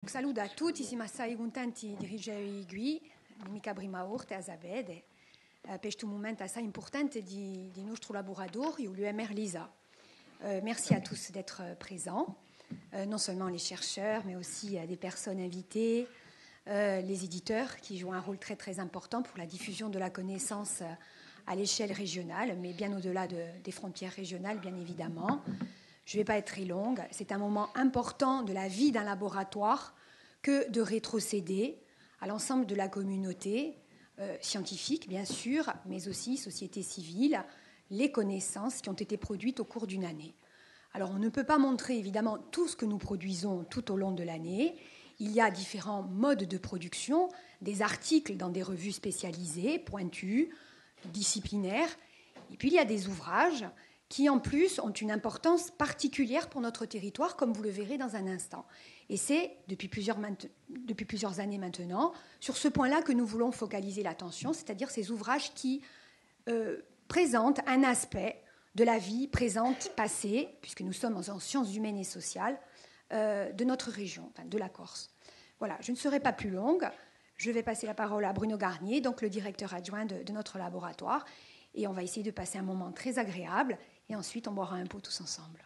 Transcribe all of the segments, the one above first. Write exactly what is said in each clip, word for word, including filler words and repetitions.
Saluto a tutti, siamo assai contenti di ricevere qui, mica prima volta a Zabede, per questo momento assai importante di, di nostro laboratoire, l'U M R LISA. Euh, merci à tous d'être présents, euh, non seulement les chercheurs, mais aussi euh, des personnes invitées, euh, les éditeurs qui jouent un rôle très très important pour la diffusion de la connaissance euh, à l'échelle régionale, mais bien au-delà de, des frontières régionales, bien évidemment. Je ne vais pas être très longue. C'est un moment important de la vie d'un laboratoire que de rétrocéder à l'ensemble de la communauté euh, scientifique, bien sûr, mais aussi société civile, les connaissances qui ont été produites au cours d'une année. Alors, on ne peut pas montrer, évidemment, tout ce que nous produisons tout au long de l'année. Il y a différents modes de production, des articles dans des revues spécialisées, pointues, disciplinaires, et puis il y a des ouvrages qui, en plus, ont une importance particulière pour notre territoire, comme vous le verrez dans un instant. Et c'est, depuis plusieurs, depuis plusieurs années maintenant, sur ce point-là que nous voulons focaliser l'attention, c'est-à-dire ces ouvrages qui euh, présentent un aspect de la vie présente, passée, puisque nous sommes en sciences humaines et sociales, euh, de notre région, enfin de la Corse. Voilà, je ne serai pas plus longue. Je vais passer la parole à Bruno Garnier, donc le directeur adjoint de, de notre laboratoire, et on va essayer de passer un moment très agréable, et ensuite on boira un pot tous ensemble.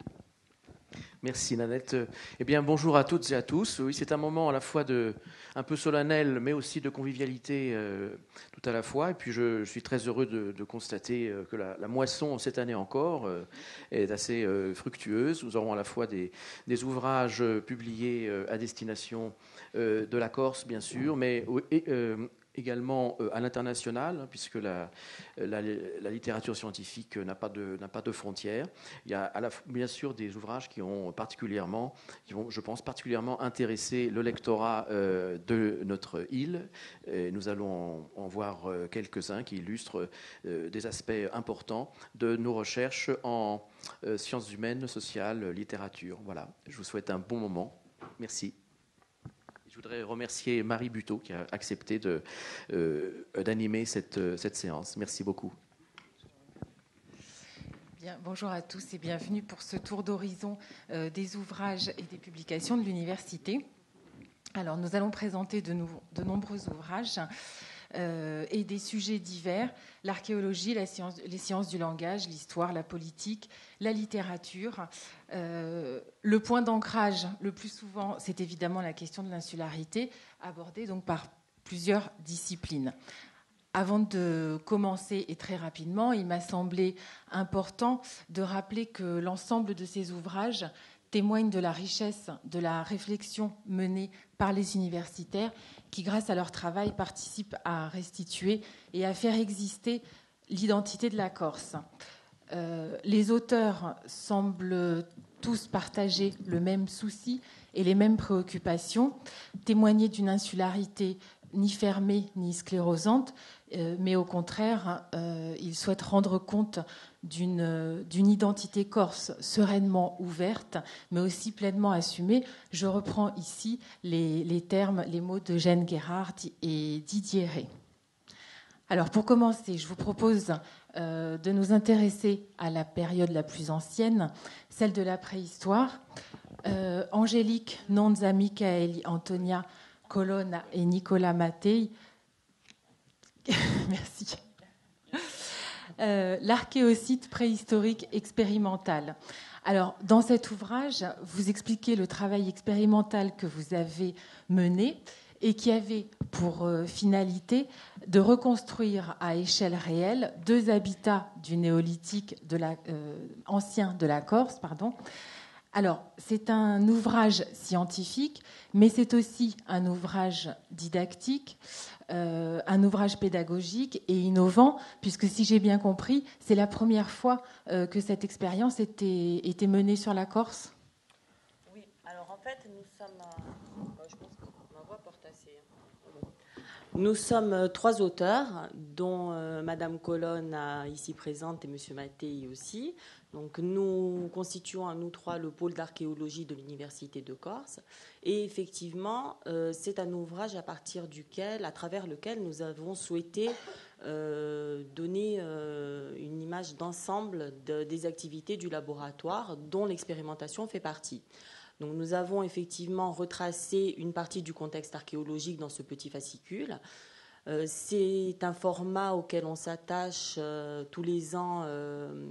Merci Nanette. Eh bien, bonjour à toutes et à tous. Oui, c'est un moment à la fois de, un peu solennel, mais aussi de convivialité euh, tout à la fois. Et puis, je, je suis très heureux de, de constater que la, la moisson, cette année encore, euh, est assez euh, fructueuse. Nous aurons à la fois des, des ouvrages publiés euh, à destination euh, de la Corse, bien sûr, mais et, euh, également à l'international, puisque la, la, la littérature scientifique n'a pas de, n'a pas de frontières. Il y a à la, bien sûr des ouvrages qui ont particulièrement, qui vont, je pense, particulièrement intéresser le lectorat euh, de notre île. Et nous allons en, en voir quelques-uns qui illustrent euh, des aspects importants de nos recherches en euh, sciences humaines, sociales, littérature. Voilà, je vous souhaite un bon moment. Merci. Je voudrais remercier Marie Buteau qui a accepté de, euh, d'animer cette, cette séance. Merci beaucoup. Bien, bonjour à tous et bienvenue pour ce tour d'horizon euh, des ouvrages et des publications de l'université. Alors, nous allons présenter de, nouveau, de nombreux ouvrages euh, et des sujets divers, l'archéologie, la science, les sciences du langage, l'histoire, la politique, la littérature. Euh, le point d'ancrage, le plus souvent, c'est évidemment la question de l'insularité, abordée donc par plusieurs disciplines. Avant de commencer, et très rapidement, il m'a semblé important de rappeler que l'ensemble de ces ouvrages témoignent de la richesse de la réflexion menée par les universitaires qui, grâce à leur travail, participent à restituer et à faire exister l'identité de la Corse. Euh, les auteurs semblent tous partager le même souci et les mêmes préoccupations, témoigner d'une insularité ni fermée ni sclérosante, euh, mais au contraire, euh, ils souhaitent rendre compte d'une, d'une identité corse sereinement ouverte, mais aussi pleinement assumée. Je reprends ici les, les termes, les mots de Jeanne Gerhardt et Didier Rey. Alors, pour commencer, je vous propose euh, de nous intéresser à la période la plus ancienne, celle de la préhistoire. Euh, Angélique, Nonza, Michaeli, Antonia, Colonna et Nicolas Mattei. Merci. Euh, l'archéocyte préhistorique expérimental. Alors, dans cet ouvrage, vous expliquez le travail expérimental que vous avez mené et qui avait pour euh, finalité de reconstruire à échelle réelle deux habitats du néolithique de la, euh, ancien de la Corse, pardon. Alors, c'est un ouvrage scientifique, mais c'est aussi un ouvrage didactique, euh, un ouvrage pédagogique et innovant, puisque si j'ai bien compris, c'est la première fois euh, que cette expérience était, était menée sur la Corse. Oui, alors en fait, nous sommes... Euh, je pense que ma voix porte assez... Nous sommes trois auteurs, dont euh, Madame Colonne ici présente et Monsieur Mattei aussi. Donc nous constituons à nous trois le pôle d'archéologie de l'Université de Corse. Et effectivement, euh, c'est un ouvrage à partir duquel, à travers lequel nous avons souhaité euh, donner euh, une image d'ensemble de, des activités du laboratoire dont l'expérimentation fait partie. Donc nous avons effectivement retracé une partie du contexte archéologique dans ce petit fascicule. Euh, c'est un format auquel on s'attache euh, tous les ans, euh,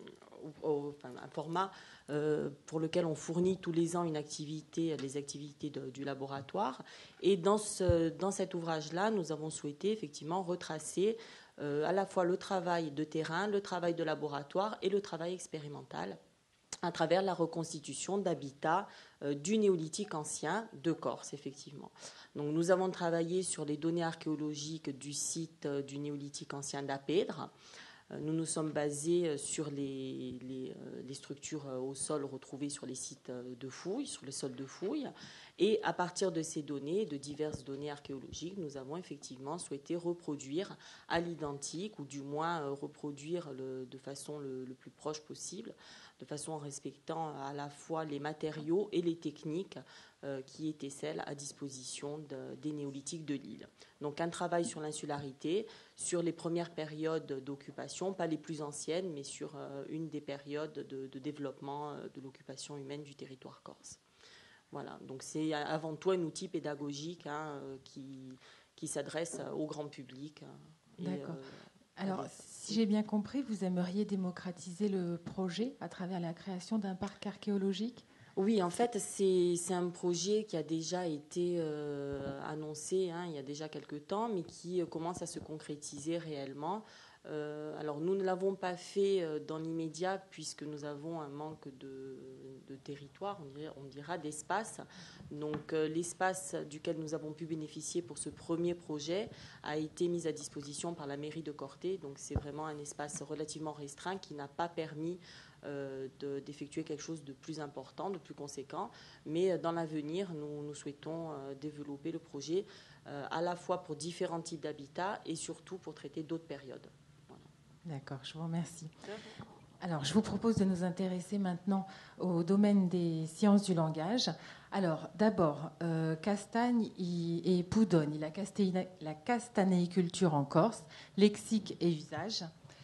au, au, enfin, un format euh, pour lequel on fournit tous les ans une activité, les activités de, du laboratoire. Et dans, ce, dans cet ouvrage-là, nous avons souhaité effectivement retracer euh, à la fois le travail de terrain, le travail de laboratoire et le travail expérimental à travers la reconstitution d'habitats euh, du néolithique ancien de Corse, effectivement. Donc, nous avons travaillé sur les données archéologiques du site euh, du néolithique ancien d'Apèdre. Euh, nous nous sommes basés sur les, les, euh, les structures euh, au sol retrouvées sur les sites de fouilles, sur les sols de fouilles. Et à partir de ces données, de diverses données archéologiques, nous avons effectivement souhaité reproduire à l'identique, ou du moins euh, reproduire le, de façon le, le plus proche possible, de façon en respectant à la fois les matériaux et les techniques euh, qui étaient celles à disposition de, des néolithiques de l'île. Donc un travail sur l'insularité, sur les premières périodes d'occupation, pas les plus anciennes, mais sur euh, une des périodes de, de développement euh, de l'occupation humaine du territoire corse. Voilà, donc c'est avant tout un outil pédagogique hein, qui, qui s'adresse au grand public. D'accord. Euh, Alors, si j'ai bien compris, vous aimeriez démocratiser le projet à travers la création d'un parc archéologique ? Oui, en fait, c'est, c'est un projet qui a déjà été euh, annoncé hein, il y a déjà quelques temps, mais qui euh, commence à se concrétiser réellement. Euh, alors, nous ne l'avons pas fait euh, dans l'immédiat puisque nous avons un manque de, de territoire, on dira, on dira d'espace. Donc, euh, l'espace duquel nous avons pu bénéficier pour ce premier projet a été mis à disposition par la mairie de Corté. Donc, c'est vraiment un espace relativement restreint qui n'a pas permis euh, de, d'effectuer quelque chose de plus important, de plus conséquent. Mais dans l'avenir, nous, nous souhaitons euh, développer le projet euh, à la fois pour différents types d'habitats et surtout pour traiter d'autres périodes. D'accord, je vous remercie. Alors, je vous propose de nous intéresser maintenant au domaine des sciences du langage. Alors, d'abord, euh, Castagne et Poudonne, la, la castanéiculture en Corse, lexique et usage.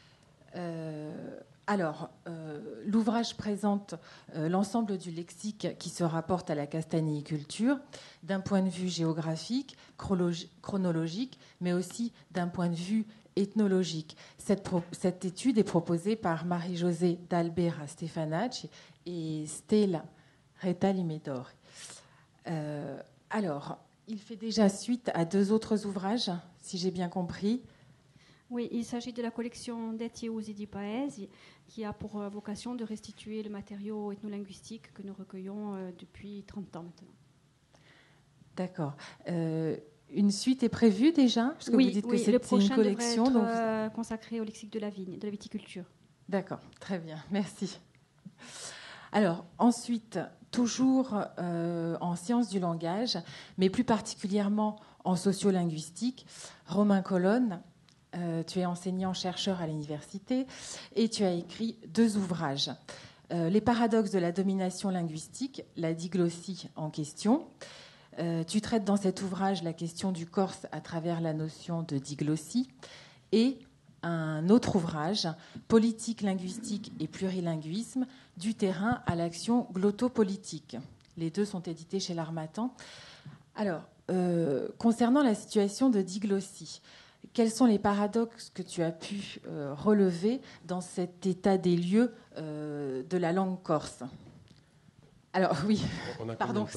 Euh, alors, euh, l'ouvrage présente euh, l'ensemble du lexique qui se rapporte à la castanéiculture d'un point de vue géographique, chronologique, mais aussi d'un point de vue ethnologique. Cette, pro- cette étude est proposée par Marie-Josée d'Albera Stefanacci et Stella Retalimedori. Euh, alors, il fait déjà suite à deux autres ouvrages, si j'ai bien compris. Oui, il s'agit de la collection Detti Usi di Paesi, qui a pour vocation de restituer le matériau ethnolinguistique que nous recueillons euh, depuis trente ans maintenant. D'accord. Euh, Une suite est prévue déjà, parce que oui, vous dites oui, que c'est, le c'est une collection. Être, donc euh, consacré au lexique de la vigne, de la viticulture. D'accord, très bien, merci. Alors, ensuite, toujours euh, en sciences du langage, mais plus particulièrement en sociolinguistique, Romain Colonne, euh, tu es enseignant-chercheur à l'université et tu as écrit deux ouvrages. Euh, Les paradoxes de la domination linguistique, la diglossie en question. Euh, tu traites dans cet ouvrage la question du corse à travers la notion de diglossie et un autre ouvrage, Politique, linguistique et plurilinguisme, du terrain à l'action glottopolitique. Les deux sont édités chez l'Harmattan. Alors, euh, concernant la situation de diglossie, quels sont les paradoxes que tu as pu euh, relever dans cet état des lieux euh, de la langue corse ? Alors, oui, on a pardon.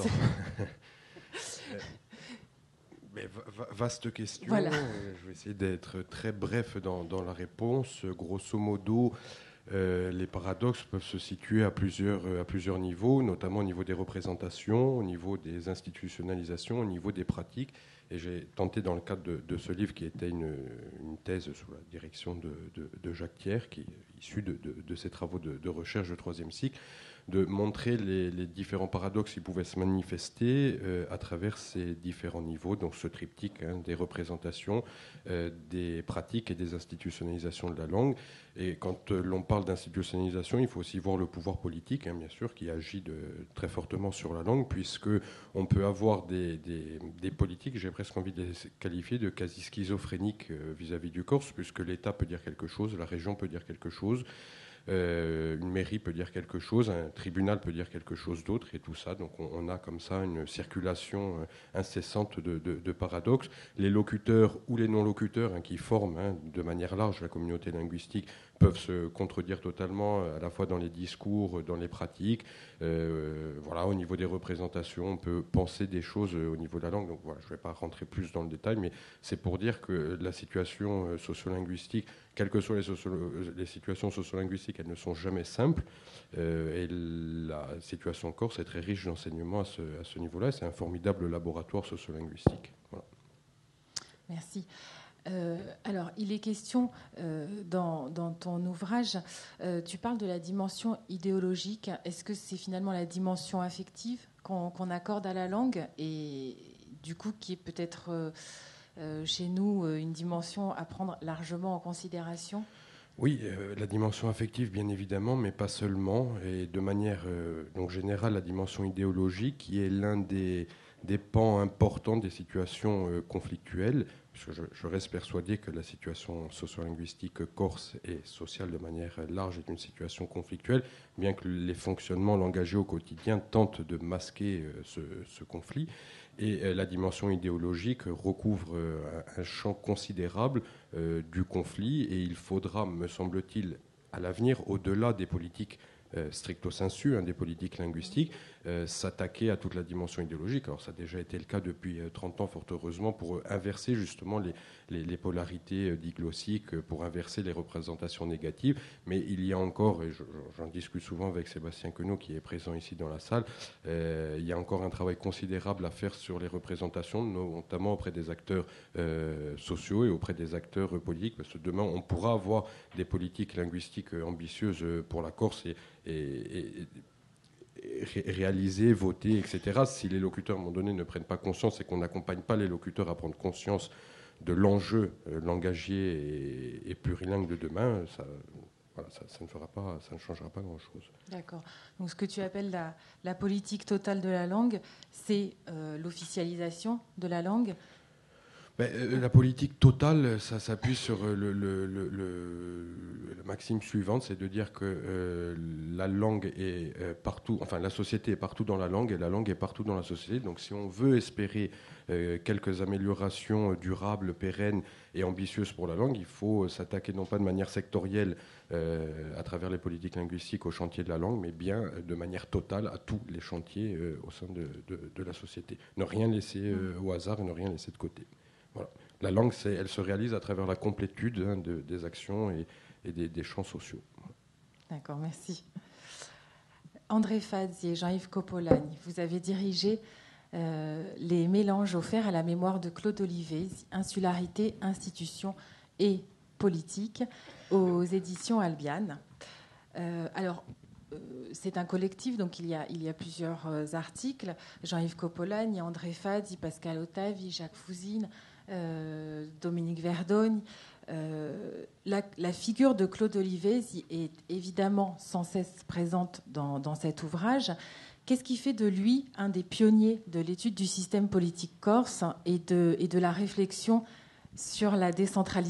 Mais vaste question. Voilà. Je vais essayer d'être très bref dans, dans la réponse. Grosso modo, euh, les paradoxes peuvent se situer à plusieurs, à plusieurs niveaux, notamment au niveau des représentations, au niveau des institutionnalisations, au niveau des pratiques. Et j'ai tenté, dans le cadre de, de ce livre, qui était une, une thèse sous la direction de, de, de Jacques Thiers, qui est issu de, de, de ses travaux de, de recherche de troisième cycle, de montrer les, les différents paradoxes qui pouvaient se manifester euh, à travers ces différents niveaux, donc ce triptyque hein, des représentations, euh, des pratiques et des institutionnalisations de la langue. Et quand euh, l'on parle d'institutionnalisation, il faut aussi voir le pouvoir politique, hein, bien sûr, qui agit de, très fortement sur la langue, puisque on peut avoir des, des, des politiques, j'ai presque envie de les qualifier de quasi schizophréniques euh, vis-à-vis du Corse, puisque l'État peut dire quelque chose, la région peut dire quelque chose, Euh, une mairie peut dire quelque chose, un tribunal peut dire quelque chose d'autre, et tout ça. Donc on, on a comme ça une circulation incessante de, de, de paradoxes. Les locuteurs ou les non-locuteurs hein, qui forment hein, de manière large la communauté linguistique peuvent se contredire totalement, à la fois dans les discours, dans les pratiques. Euh, voilà, au niveau des représentations, on peut penser des choses au niveau de la langue. Donc voilà, je ne vais pas rentrer plus dans le détail, mais c'est pour dire que la situation sociolinguistique, quelles que soient les, socio- les situations sociolinguistiques, elles ne sont jamais simples. Euh, et la situation corse est très riche d'enseignements à ce, à ce niveau-là. C'est un formidable laboratoire sociolinguistique. Voilà. Merci. Euh, alors, il est question, euh, dans, dans ton ouvrage, euh, tu parles de la dimension idéologique. Est-ce que c'est finalement la dimension affective qu'on, qu'on accorde à la langue et du coup qui est peut-être euh, euh, chez nous une dimension à prendre largement en considération ? Oui, euh, la dimension affective, bien évidemment, mais pas seulement. Et de manière euh, donc générale, la dimension idéologique, qui est l'un des, des pans importants des situations euh, conflictuelles. Parce que je, je reste persuadé que la situation sociolinguistique corse et sociale de manière large est une situation conflictuelle, bien que les fonctionnements langagés au quotidien tentent de masquer euh, ce, ce conflit. Et euh, la dimension idéologique recouvre euh, un, un champ considérable euh, du conflit, et il faudra, me semble-t-il, à l'avenir, au-delà des politiques euh, stricto sensu, hein, des politiques linguistiques, euh, s'attaquer à toute la dimension idéologique. Alors ça a déjà été le cas depuis euh, trente ans, fort heureusement, pour euh, inverser justement les, les, les polarités euh, diglossiques, euh, pour inverser les représentations négatives. Mais il y a encore, et je, j'en discute souvent avec Sébastien Queneau, qui est présent ici dans la salle, euh, il y a encore un travail considérable à faire sur les représentations, notamment auprès des acteurs euh, sociaux et auprès des acteurs euh, politiques, parce que demain, on pourra avoir des politiques linguistiques euh, ambitieuses euh, pour la Corse et, et, et réaliser, voter, et cetera. Si les locuteurs, à un moment donné, ne prennent pas conscience et qu'on n'accompagne pas les locuteurs à prendre conscience de l'enjeu euh, langagier et, et plurilingue de demain, ça, voilà, ça, ça ne fera pas, ça ne changera pas grand-chose. D'accord. Donc, ce que tu appelles la, la politique totale de la langue, c'est euh, l'officialisation de la langue. Ben, euh, la politique totale, ça s'appuie sur le, le, le, le, le maxime suivante, c'est de dire que euh, la langue est euh, partout, enfin la société est partout dans la langue et la langue est partout dans la société. Donc si on veut espérer euh, quelques améliorations durables, pérennes et ambitieuses pour la langue, il faut s'attaquer non pas de manière sectorielle euh, à travers les politiques linguistiques au chantier de la langue, mais bien de manière totale à tous les chantiers euh, au sein de, de, de la société. Ne rien laisser euh, au hasard et ne rien laisser de côté. Voilà. La langue, c'est, elle se réalise à travers la complétude hein, de, des actions et, et des, des champs sociaux. D'accord, merci. André Fazzi et Jean-Yves Coppolani, vous avez dirigé euh, les mélanges offerts à la mémoire de Claude Olivet, Insularité, institutions et politique, aux éditions Albiane. Euh, alors, euh, c'est un collectif, donc il y a, il y a plusieurs euh, articles. Jean-Yves Coppolani, André Fazzi, Pascal Ottavi, Jacques Fouzine, Euh, Dominique Verdogne. Euh, la, la figure de Claude Olivet est évidemment sans cesse présente dans, dans cet ouvrage. Qu'est-ce qui fait de lui un des pionniers de l'étude du système politique corse et de, et de la réflexion sur la décentralisation ?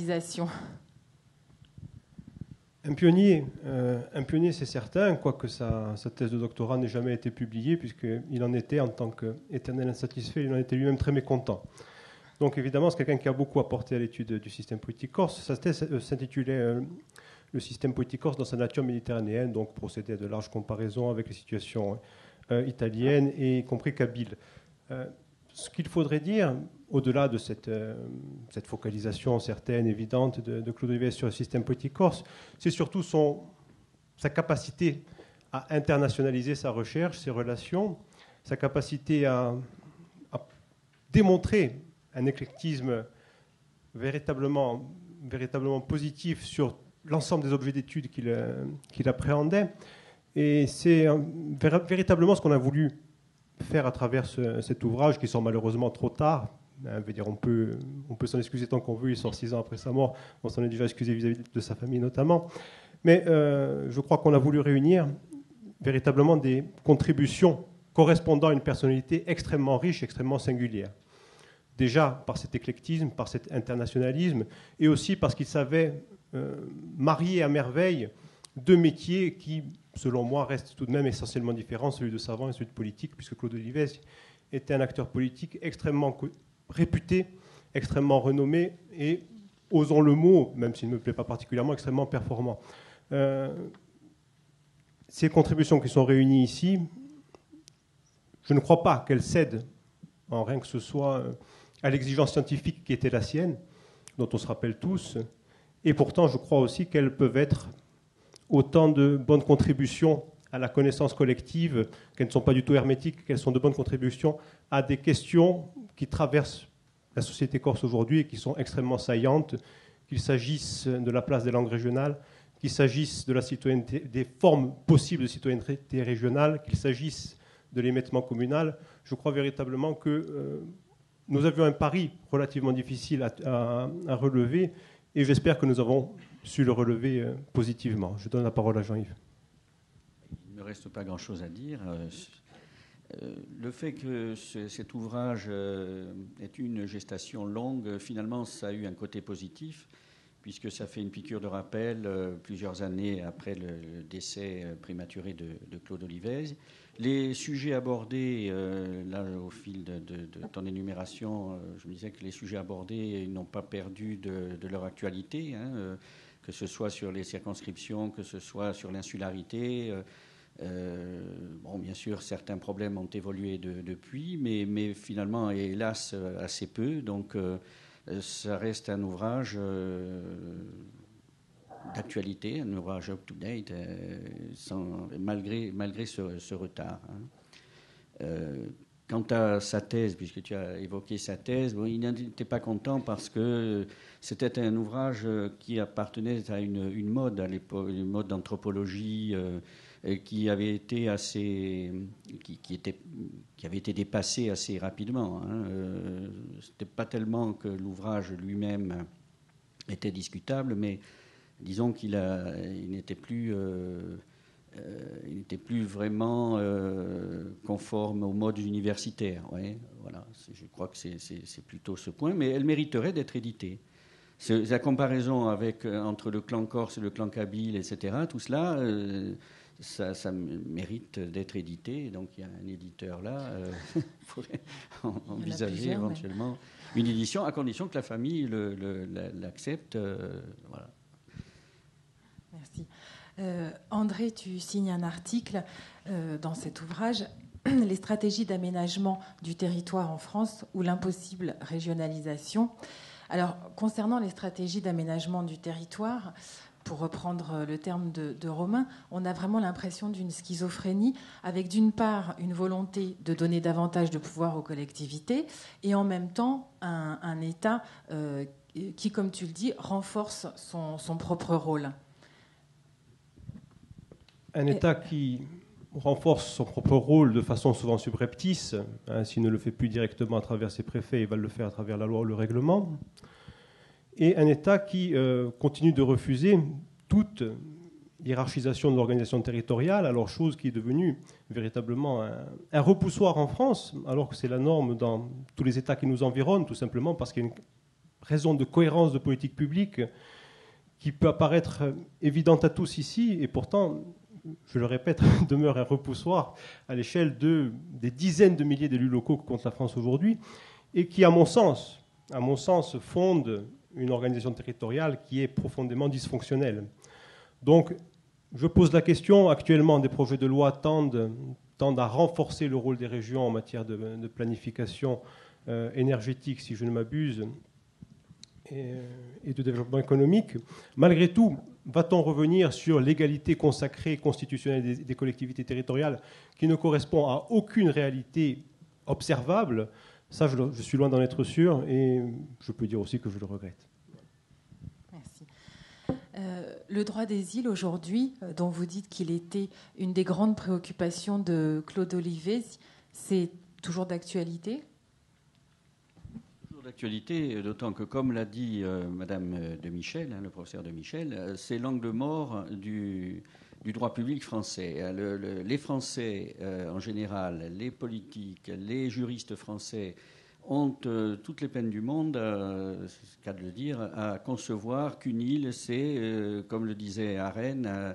Un pionnier, euh, un pionnier c'est certain, quoique sa, sa thèse de doctorat n'ait jamais été publiée, puisqu'il en était, en tant qu'éternel insatisfait, il en était lui-même très mécontent. Donc évidemment, c'est quelqu'un qui a beaucoup apporté à l'étude du système politique corse. Sa thèse s'intitulait euh, « Le système politique corse dans sa nature méditerranéenne », donc procédait à de larges comparaisons avec les situations euh, italiennes, et y compris kabyle. Euh, ce qu'il faudrait dire, au-delà de cette, euh, cette focalisation certaine, évidente de, de Claude Olivet sur le système politique corse, c'est surtout son, sa capacité à internationaliser sa recherche, ses relations, sa capacité à, à démontrer un éclectisme véritablement, véritablement positif sur l'ensemble des objets d'études qu'il, qu'il appréhendait. Et c'est véritablement ce qu'on a voulu faire à travers ce, cet ouvrage, qui sort malheureusement trop tard. Hein, veut dire, on peut, on peut s'en excuser tant qu'on veut, il sort six ans après sa mort, on s'en est déjà excusé vis-à-vis de sa famille notamment. Mais euh, je crois qu'on a voulu réunir véritablement des contributions correspondant à une personnalité extrêmement riche, extrêmement singulière. Déjà par cet éclectisme, par cet internationalisme, et aussi parce qu'il savait euh, marier à merveille deux métiers qui, selon moi, restent tout de même essentiellement différents, celui de savant et celui de politique, puisque Claude Olives était un acteur politique extrêmement réputé, extrêmement renommé et, osons le mot, même s'il ne me plaît pas particulièrement, extrêmement performant. Euh, ces contributions qui sont réunies ici, je ne crois pas qu'elles cèdent en rien que ce soit à l'exigence scientifique qui était la sienne, dont on se rappelle tous, et pourtant je crois aussi qu'elles peuvent être autant de bonnes contributions à la connaissance collective, qu'elles ne sont pas du tout hermétiques, qu'elles sont de bonnes contributions à des questions qui traversent la société corse aujourd'hui et qui sont extrêmement saillantes, qu'il s'agisse de la place des langues régionales, qu'il s'agisse de la citoyenneté, des formes possibles de citoyenneté régionale, qu'il s'agisse de l'émettement communal. Je crois véritablement que euh, nous avions un pari relativement difficile à, à, à relever et j'espère que nous avons su le relever euh, positivement. Je donne la parole à Jean-Yves. Il ne me reste pas grand-chose à dire. Euh, le fait que ce, cet ouvrage euh, ait une gestation longue, finalement, ça a eu un côté positif, puisque ça fait une piqûre de rappel euh, plusieurs années après le, le décès prématuré de, de Claude Olives. Les sujets abordés, euh, là, au fil de, de, de ton énumération, euh, je me disais que les sujets abordés n'ont pas perdu de, de leur actualité, hein, euh, que ce soit sur les circonscriptions, que ce soit sur l'insularité. Euh, euh, bon, bien sûr, certains problèmes ont évolué de, depuis, mais, mais finalement, hélas, assez peu. Donc, euh, ça reste un ouvrage euh, d'actualité, un ouvrage up-to-date, euh, sans, malgré, malgré ce, ce retard. Hein. Euh, quant à sa thèse, puisque tu as évoqué sa thèse, bon, il n'était pas content parce que c'était un ouvrage qui appartenait à une, une mode à l'époque, une mode d'anthropologie euh, qui avait été assez, qui, qui, était, qui avait été dépassée assez rapidement. Hein. Euh, c'était pas tellement que l'ouvrage lui-même était discutable, mais disons qu'il a, il n'était plus, euh, euh, il n'était plus vraiment euh, conforme au mode universitaire. Ouais, voilà. Je crois que c'est, c'est, c'est plutôt ce point, mais elle mériterait d'être éditée. C'est, la comparaison avec entre le clan corse et le clan kabyle, et cetera. Tout cela, euh, ça, ça mérite d'être édité. Donc il y a un éditeur là, euh, pourrait envisager éventuellement mais... une édition à condition que la famille le, le, l'accepte. Euh, voilà. Merci. Euh, André, tu signes un article euh, dans cet ouvrage, Les stratégies d'aménagement du territoire en France ou l'impossible régionalisation. Alors, concernant les stratégies d'aménagement du territoire, pour reprendre le terme de, de Romain, on a vraiment l'impression d'une schizophrénie, avec d'une part une volonté de donner davantage de pouvoir aux collectivités et en même temps un, un État euh, qui, comme tu le dis, renforce son, son propre rôle. Un État qui renforce son propre rôle de façon souvent subreptice, hein, s'il ne le fait plus directement à travers ses préfets, il va le faire à travers la loi ou le règlement, et un État qui euh, continue de refuser toute hiérarchisation de l'organisation territoriale, alors chose qui est devenue véritablement un, un repoussoir en France, alors que c'est la norme dans tous les États qui nous environnent, tout simplement parce qu'il y a une raison de cohérence de politique publique qui peut apparaître évidente à tous ici, et pourtant, je le répète, demeure un repoussoir à l'échelle de, des dizaines de milliers d'élus locaux que compte la France aujourd'hui, et qui, à mon sens, à mon sens, fonde une organisation territoriale qui est profondément dysfonctionnelle. Donc, je pose la question, actuellement, des projets de loi tendent, tendent à renforcer le rôle des régions en matière de, de planification euh, énergétique, si je ne m'abuse, et, et de développement économique. Malgré tout, va-t-on revenir sur l'égalité consacrée constitutionnelle des, des collectivités territoriales qui ne correspond à aucune réalité observable? Ça, je, je suis loin d'en être sûr, et je peux dire aussi que je le regrette. Merci. Euh, le droit des îles, aujourd'hui, euh, dont vous dites qu'il était une des grandes préoccupations de Claude Olives, c'est toujours d'actualité? Toujours d'actualité, d'autant que, comme l'a dit euh, Madame de Michel, hein, le professeur de Michel, euh, c'est l'angle mort du... du droit public français. Le, le, les Français, euh, en général, les politiques, les juristes français ont euh, toutes les peines du monde, euh, c'est le cas de le dire, à concevoir qu'une île, c'est, euh, comme le disait Arène, euh,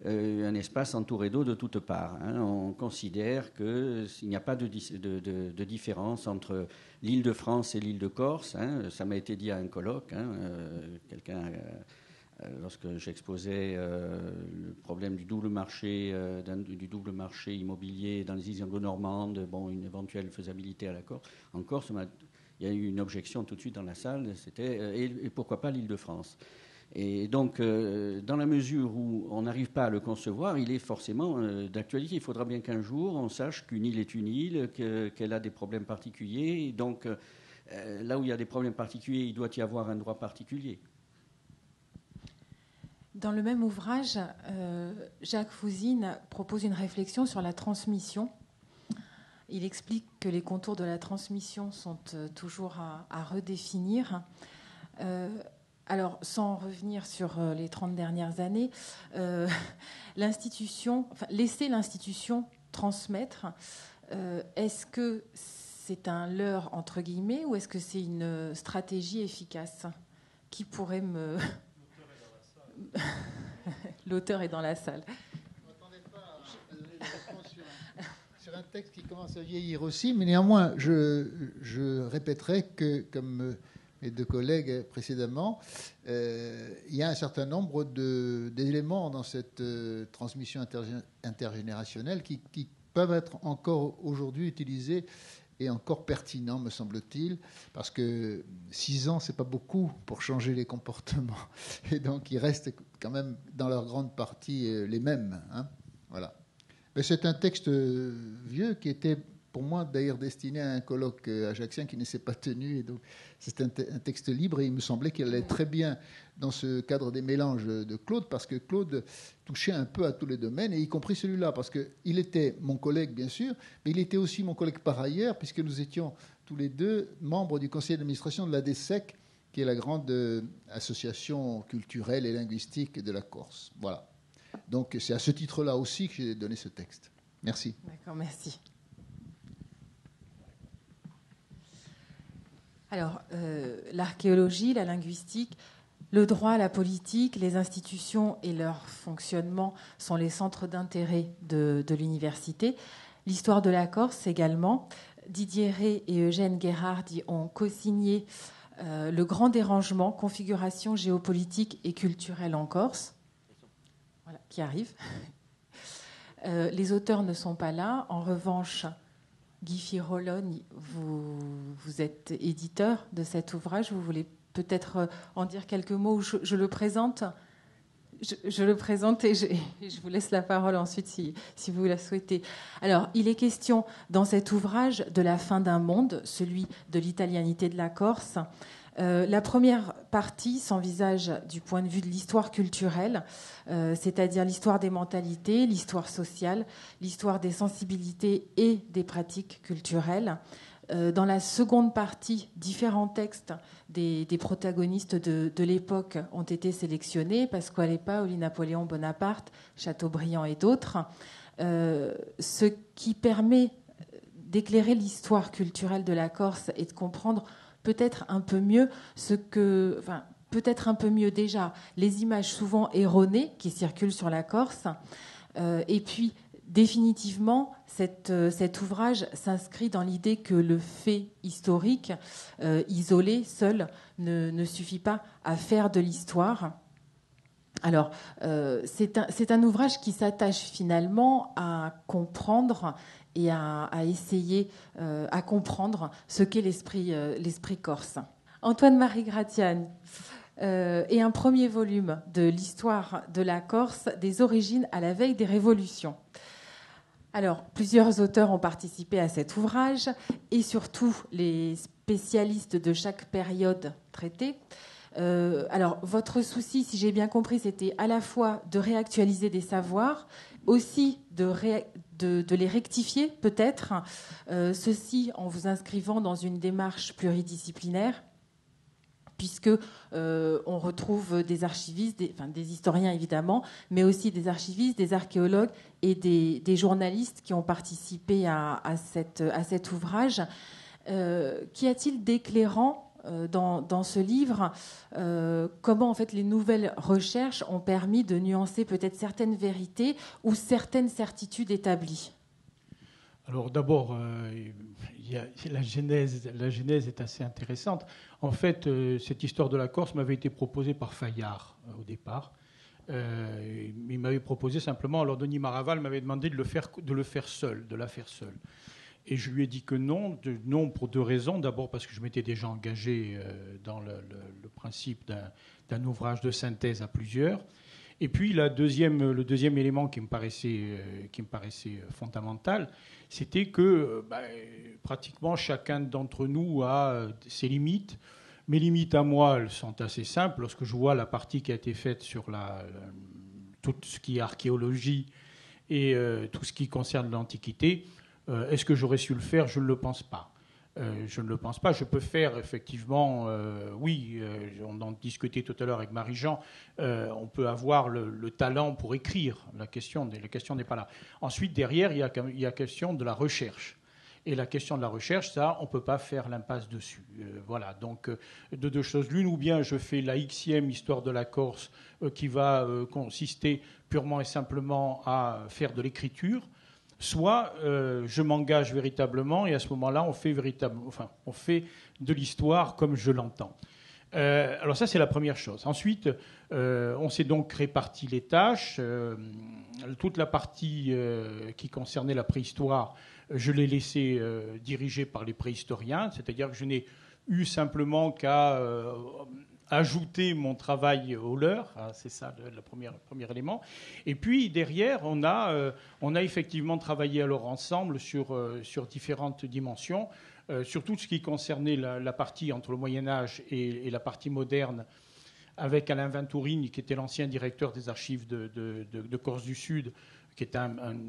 euh, un espace entouré d'eau de toutes parts. Hein. On considère qu'il n'y a pas de, de, de, de différence entre l'île de France et l'île de Corse. Hein. Ça m'a été dit à un colloque. Hein. Euh, quelqu'un, euh, lorsque j'exposais euh, le problème du double marché, euh, du double marché immobilier dans les îles anglo-normandes, bon, une éventuelle faisabilité à la Corse. En Corse, il y a eu une objection tout de suite dans la salle. C'était euh, et, et pourquoi pas l'île de France. Et donc, euh, dans la mesure où on n'arrive pas à le concevoir, il est forcément euh, d'actualité. Il faudra bien qu'un jour, on sache qu'une île est une île, que, qu'elle a des problèmes particuliers. Et donc, euh, là où il y a des problèmes particuliers, il doit y avoir un droit particulier. Dans le même ouvrage, euh, Jacques Fouzine propose une réflexion sur la transmission. Il explique que les contours de la transmission sont euh, toujours à, à redéfinir. Euh, Alors, sans revenir sur les trente dernières années, euh, l'institution, enfin, laisser l'institution transmettre, euh, est-ce que c'est un leurre, entre guillemets, ou est-ce que c'est une stratégie efficace? Qui pourrait me... L'auteur est dans la salle. Je ne m'attendais pas à donner des réponses sur un, sur un texte qui commence à vieillir aussi, mais néanmoins, je, je répéterai que, comme... mes deux collègues précédemment, euh, il y a un certain nombre de, d'éléments dans cette euh, transmission intergé- intergénérationnelle qui, qui peuvent être encore aujourd'hui utilisés et encore pertinents, me semble-t-il, parce que six ans, c'est pas beaucoup pour changer les comportements. Et donc, ils restent quand même, dans leur grande partie, euh, les mêmes. Hein. Voilà. Mais c'est un texte vieux qui était... pour moi, d'ailleurs, destiné à un colloque ajaxien qui ne s'est pas tenu. Et donc, c'est un, te- un texte libre et il me semblait qu'il allait très bien dans ce cadre des mélanges de Claude, parce que Claude touchait un peu à tous les domaines, et y compris celui-là, parce qu'il était mon collègue, bien sûr, mais il était aussi mon collègue par ailleurs, puisque nous étions tous les deux membres du conseil d'administration de l'A D S E C, qui est la grande euh, association culturelle et linguistique de la Corse. Voilà. Donc, c'est à ce titre-là aussi que j'ai donné ce texte. Merci. D'accord, merci. Alors, euh, l'archéologie, la linguistique, le droit, la politique, les institutions et leur fonctionnement sont les centres d'intérêt de, de l'université. L'histoire de la Corse également. Didier Rey et Eugène Guérardi ont co-signé euh, Le Grand Dérangement, configuration géopolitique et culturelle en Corse, voilà, qui arrive. Euh, les auteurs ne sont pas là. En revanche, Guy Firolone, vous, vous êtes éditeur de cet ouvrage. Vous voulez peut-être en dire quelques mots? Je, je le présente. Je, je le présente et je, et je vous laisse la parole ensuite si, si vous la souhaitez. Alors, il est question dans cet ouvrage de la fin d'un monde, celui de l'italianité de la Corse. Euh, la première partie s'envisage du point de vue de l'histoire culturelle, euh, c'est-à-dire l'histoire des mentalités, l'histoire sociale, l'histoire des sensibilités et des pratiques culturelles. Euh, dans la seconde partie, différents textes des, des protagonistes de, de l'époque ont été sélectionnés, Pasquale Paoli, Napoléon Bonaparte, Chateaubriand et d'autres, euh, ce qui permet d'éclairer l'histoire culturelle de la Corse et de comprendre peut-être un peu mieux ce que, enfin, peut-être un peu mieux déjà les images souvent erronées qui circulent sur la Corse, euh, et puis définitivement cette, euh, cet ouvrage s'inscrit dans l'idée que le fait historique euh, isolé, seul, ne, ne suffit pas à faire de l'histoire. Alors, euh, c'est un, c'est un ouvrage qui s'attache finalement à comprendre et à, à essayer euh, à comprendre ce qu'est l'esprit, euh, l'esprit corse. Antoine-Marie Gratian euh, est un premier volume de l'histoire de la Corse, des origines à la veille des révolutions. Alors, plusieurs auteurs ont participé à cet ouvrage, et surtout les spécialistes de chaque période traitée. Euh, alors, votre souci, si j'ai bien compris, c'était à la fois de réactualiser des savoirs, aussi de, ré, de, de les rectifier, peut-être, euh, ceci en vous inscrivant dans une démarche pluridisciplinaire, puisque euh, on retrouve des archivistes, des, enfin, des historiens évidemment, mais aussi des archivistes, des archéologues et des, des journalistes qui ont participé à, à, cette, à cet ouvrage. Euh, qu'y a-t-il d'éclairant euh, dans, dans ce livre euh, comment en fait les nouvelles recherches ont permis de nuancer peut-être certaines vérités ou certaines certitudes établies. Alors d'abord, euh, il y a, la, genèse, la genèse est assez intéressante. En fait, euh, cette histoire de la Corse m'avait été proposée par Fayard euh, au départ. Euh, il m'avait proposé simplement, alors Denis Maraval m'avait demandé de le faire, de le faire seul, de la faire seul. Et je lui ai dit que non, de, non pour deux raisons. D'abord parce que je m'étais déjà engagé euh, dans le, le, le principe d'un, d'un ouvrage de synthèse à plusieurs. Et puis la deuxième, le deuxième élément qui me paraissait, euh, qui me paraissait fondamental, c'était que euh, bah, pratiquement chacun d'entre nous a euh, ses limites. Mes limites à moi, elles sont assez simples. Lorsque je vois la partie qui a été faite sur la, la, tout ce qui est archéologie et euh, tout ce qui concerne l'Antiquité, euh, est-ce que j'aurais su le faire? Je ne le pense pas. Euh, je ne le pense pas. Je peux faire effectivement, euh, oui, euh, on en discutait tout à l'heure avec Marie-Jean, euh, on peut avoir le, le talent pour écrire. La question, la question n'est pas là. Ensuite, derrière, il y a, il y a question de la recherche. Et la question de la recherche, ça, on ne peut pas faire l'impasse dessus. Euh, voilà, donc euh, de deux choses l'une, ou bien je fais la Xème histoire de la Corse euh, qui va euh, consister purement et simplement à faire de l'écriture, soit euh, je m'engage véritablement et à ce moment-là, on fait, véritable, enfin, on fait de l'histoire comme je l'entends. Euh, alors ça, c'est la première chose. Ensuite, euh, on s'est donc réparti les tâches. Euh, toute la partie euh, qui concernait la préhistoire, je l'ai laissé euh, diriger par les préhistoriens, c'est-à-dire que je n'ai eu simplement qu'à euh, ajouter mon travail au leur. Ah, c'est ça le, le premier, premier élément. Et puis derrière, on a, euh, on a effectivement travaillé alors ensemble sur, euh, sur différentes dimensions, euh, sur tout ce qui concernait la, la partie entre le Moyen-Âge et, et la partie moderne, avec Alain Ventourine, qui était l'ancien directeur des archives de, de, de, de Corse du Sud, qui est un... un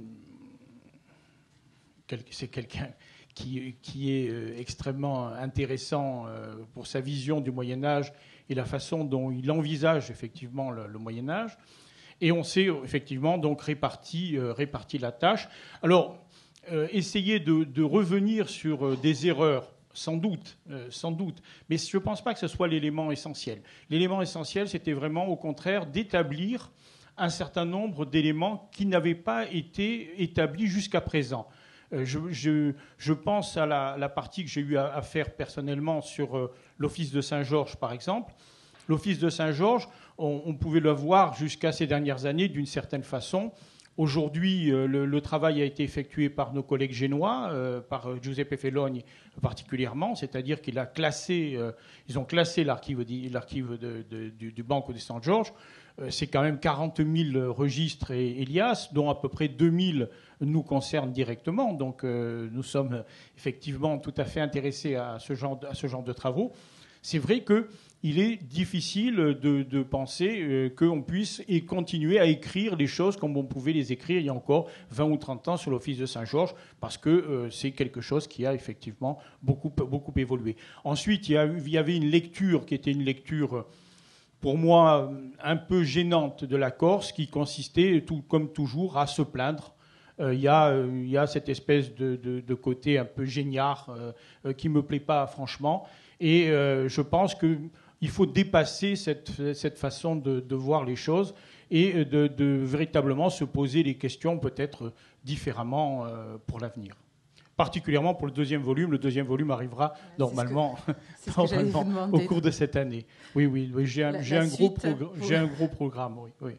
c'est quelqu'un qui, qui est extrêmement intéressant pour sa vision du Moyen-Âge et la façon dont il envisage effectivement le, le Moyen-Âge. Et on s'est effectivement donc réparti, euh, réparti la tâche. Alors, euh, essayer de, de revenir sur euh, des erreurs, sans doute, euh, sans doute, mais je ne pense pas que ce soit l'élément essentiel. L'élément essentiel, c'était vraiment au contraire d'établir un certain nombre d'éléments qui n'avaient pas été établis jusqu'à présent. Je, je, je pense à la, la partie que j'ai eu à, à faire personnellement sur euh, l'Office de Saint-Georges, par exemple. L'Office de Saint-Georges, on, on pouvait le voir jusqu'à ces dernières années d'une certaine façon. Aujourd'hui, euh, le, le travail a été effectué par nos collègues génois, euh, par Giuseppe Fellogne particulièrement, c'est-à-dire qu'ils a classé, euh, ils ont classé l'archive, l'archive de, de, du, du Banco de Saint-Georges. Euh, c'est quand même quarante mille registres et Elias, dont à peu près deux mille nous concernent directement. Donc euh, nous sommes effectivement tout à fait intéressés à ce genre de, à ce genre de travaux. C'est vrai qu'il est difficile de, de penser euh, qu'on puisse et continuer à écrire les choses comme on pouvait les écrire il y a encore vingt ou trente ans sur l'Office de Saint-Georges, parce que euh, c'est quelque chose qui a effectivement beaucoup, beaucoup évolué. Ensuite, il y, a, il y avait une lecture qui était une lecture, pour moi, un peu gênante de la Corse, qui consistait, tout, comme toujours, à se plaindre. Il y, euh, y a cette espèce de, de, de côté un peu géniard euh, qui ne me plaît pas franchement. Et euh, je pense qu'il faut dépasser cette, cette façon de, de voir les choses et de, de véritablement se poser les questions peut-être différemment euh, pour l'avenir. Particulièrement pour le deuxième volume. Le deuxième volume arrivera c'est normalement, ce que, normalement au cours de cette année. Oui, oui, oui j'ai, un, la, j'ai, la un, gros progr- vous... j'ai un gros programme, oui. oui.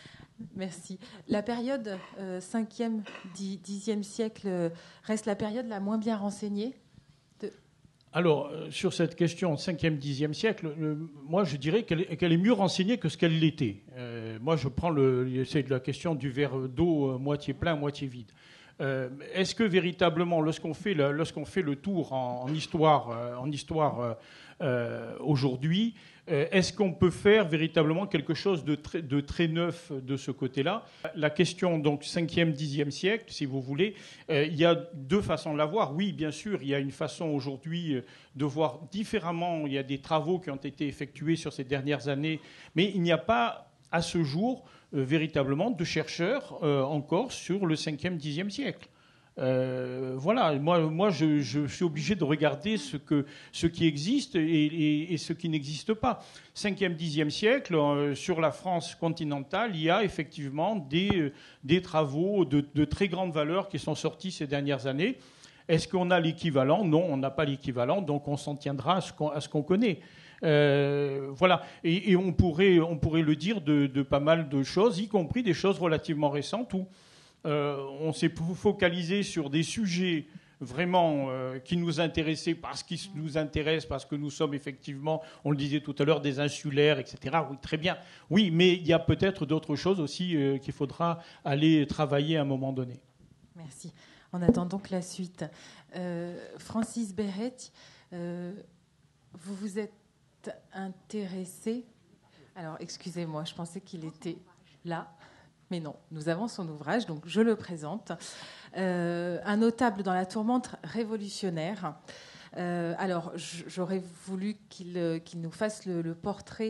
Merci. La période euh, cinquième, dixième siècle reste la période la moins bien renseignée de... Alors, euh, sur cette question cinquième, dixième siècle, euh, moi je dirais qu'elle, qu'elle est mieux renseignée que ce qu'elle l'était. Euh, moi je prends le, c'est de la question du verre d'eau euh, moitié plein, moitié vide. Euh, est-ce que véritablement, lorsqu'on fait le, lorsqu'on fait le tour en, en histoire, euh, en histoire euh, euh, aujourd'hui, euh, est-ce qu'on peut faire véritablement quelque chose de très, de très neuf de ce côté-là? La question donc cinquième, dixième siècle, si vous voulez, euh, il y a deux façons de la voir. Oui, bien sûr, il y a une façon aujourd'hui de voir différemment. Il y a des travaux qui ont été effectués sur ces dernières années, mais il n'y a pas à ce jour Euh, véritablement de chercheurs euh, encore sur le cinquième, dixième siècle. Euh, voilà, moi, moi je, je suis obligé de regarder ce, que, ce qui existe et, et, et ce qui n'existe pas. cinquième, dixième siècle, euh, sur la France continentale, il y a effectivement des, des travaux de, de très grande valeur qui sont sortis ces dernières années. Est-ce qu'on a l'équivalent? Non, on n'a pas l'équivalent, donc on s'en tiendra à ce qu'on, à ce qu'on connaît. Euh, voilà, et, et on, pourrait, on pourrait le dire de, de pas mal de choses, y compris des choses relativement récentes où euh, on s'est focalisé sur des sujets vraiment euh, qui nous intéressaient parce qu'ils nous intéressent, parce que nous sommes effectivement, on le disait tout à l'heure, des insulaires, et cetera. Oui, très bien. Oui, mais il y a peut-être d'autres choses aussi euh, qu'il faudra aller travailler à un moment donné. Merci. On attend donc la suite. Euh, Francis Béret, euh, vous vous êtes intéressé... Alors, excusez-moi, je pensais qu'il était là. Mais non, nous avons son ouvrage, donc je le présente. Euh, un notable dans la tourmente révolutionnaire. Euh, alors, j'aurais voulu qu'il qu'il nous fasse le, le portrait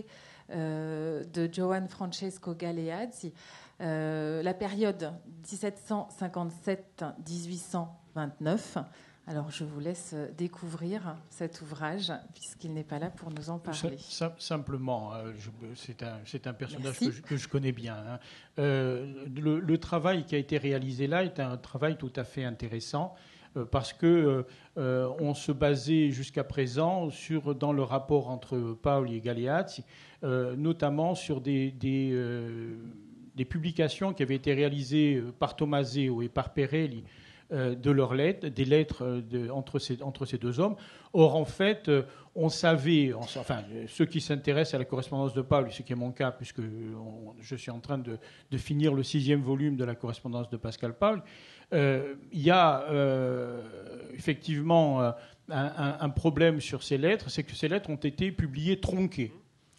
euh, de Giovan Francesco Galeazzi. Euh, la période dix-sept cent cinquante-sept à dix-huit cent vingt-neuf. Alors, je vous laisse découvrir cet ouvrage, puisqu'il n'est pas là pour nous en parler. Simplement, c'est un, c'est un personnage que je, que je connais bien. Hein. Euh, le, le travail qui a été réalisé là est un travail tout à fait intéressant, euh, parce que euh, on se basait jusqu'à présent sur, dans le rapport entre Paoli et Galeazzi, euh, notamment sur des... des euh, des publications qui avaient été réalisées par Tommaseo et par Perelli euh, de leurs lettres, des lettres de, entre, ces, entre ces deux hommes. Or, en fait, on savait, on, enfin, ceux qui s'intéressent à la correspondance de Paul, ce qui est mon cas, puisque on, je suis en train de, de finir le sixième volume de la correspondance de Pascal Paul, euh, il y a euh, effectivement un, un, un problème sur ces lettres, c'est que ces lettres ont été publiées tronquées.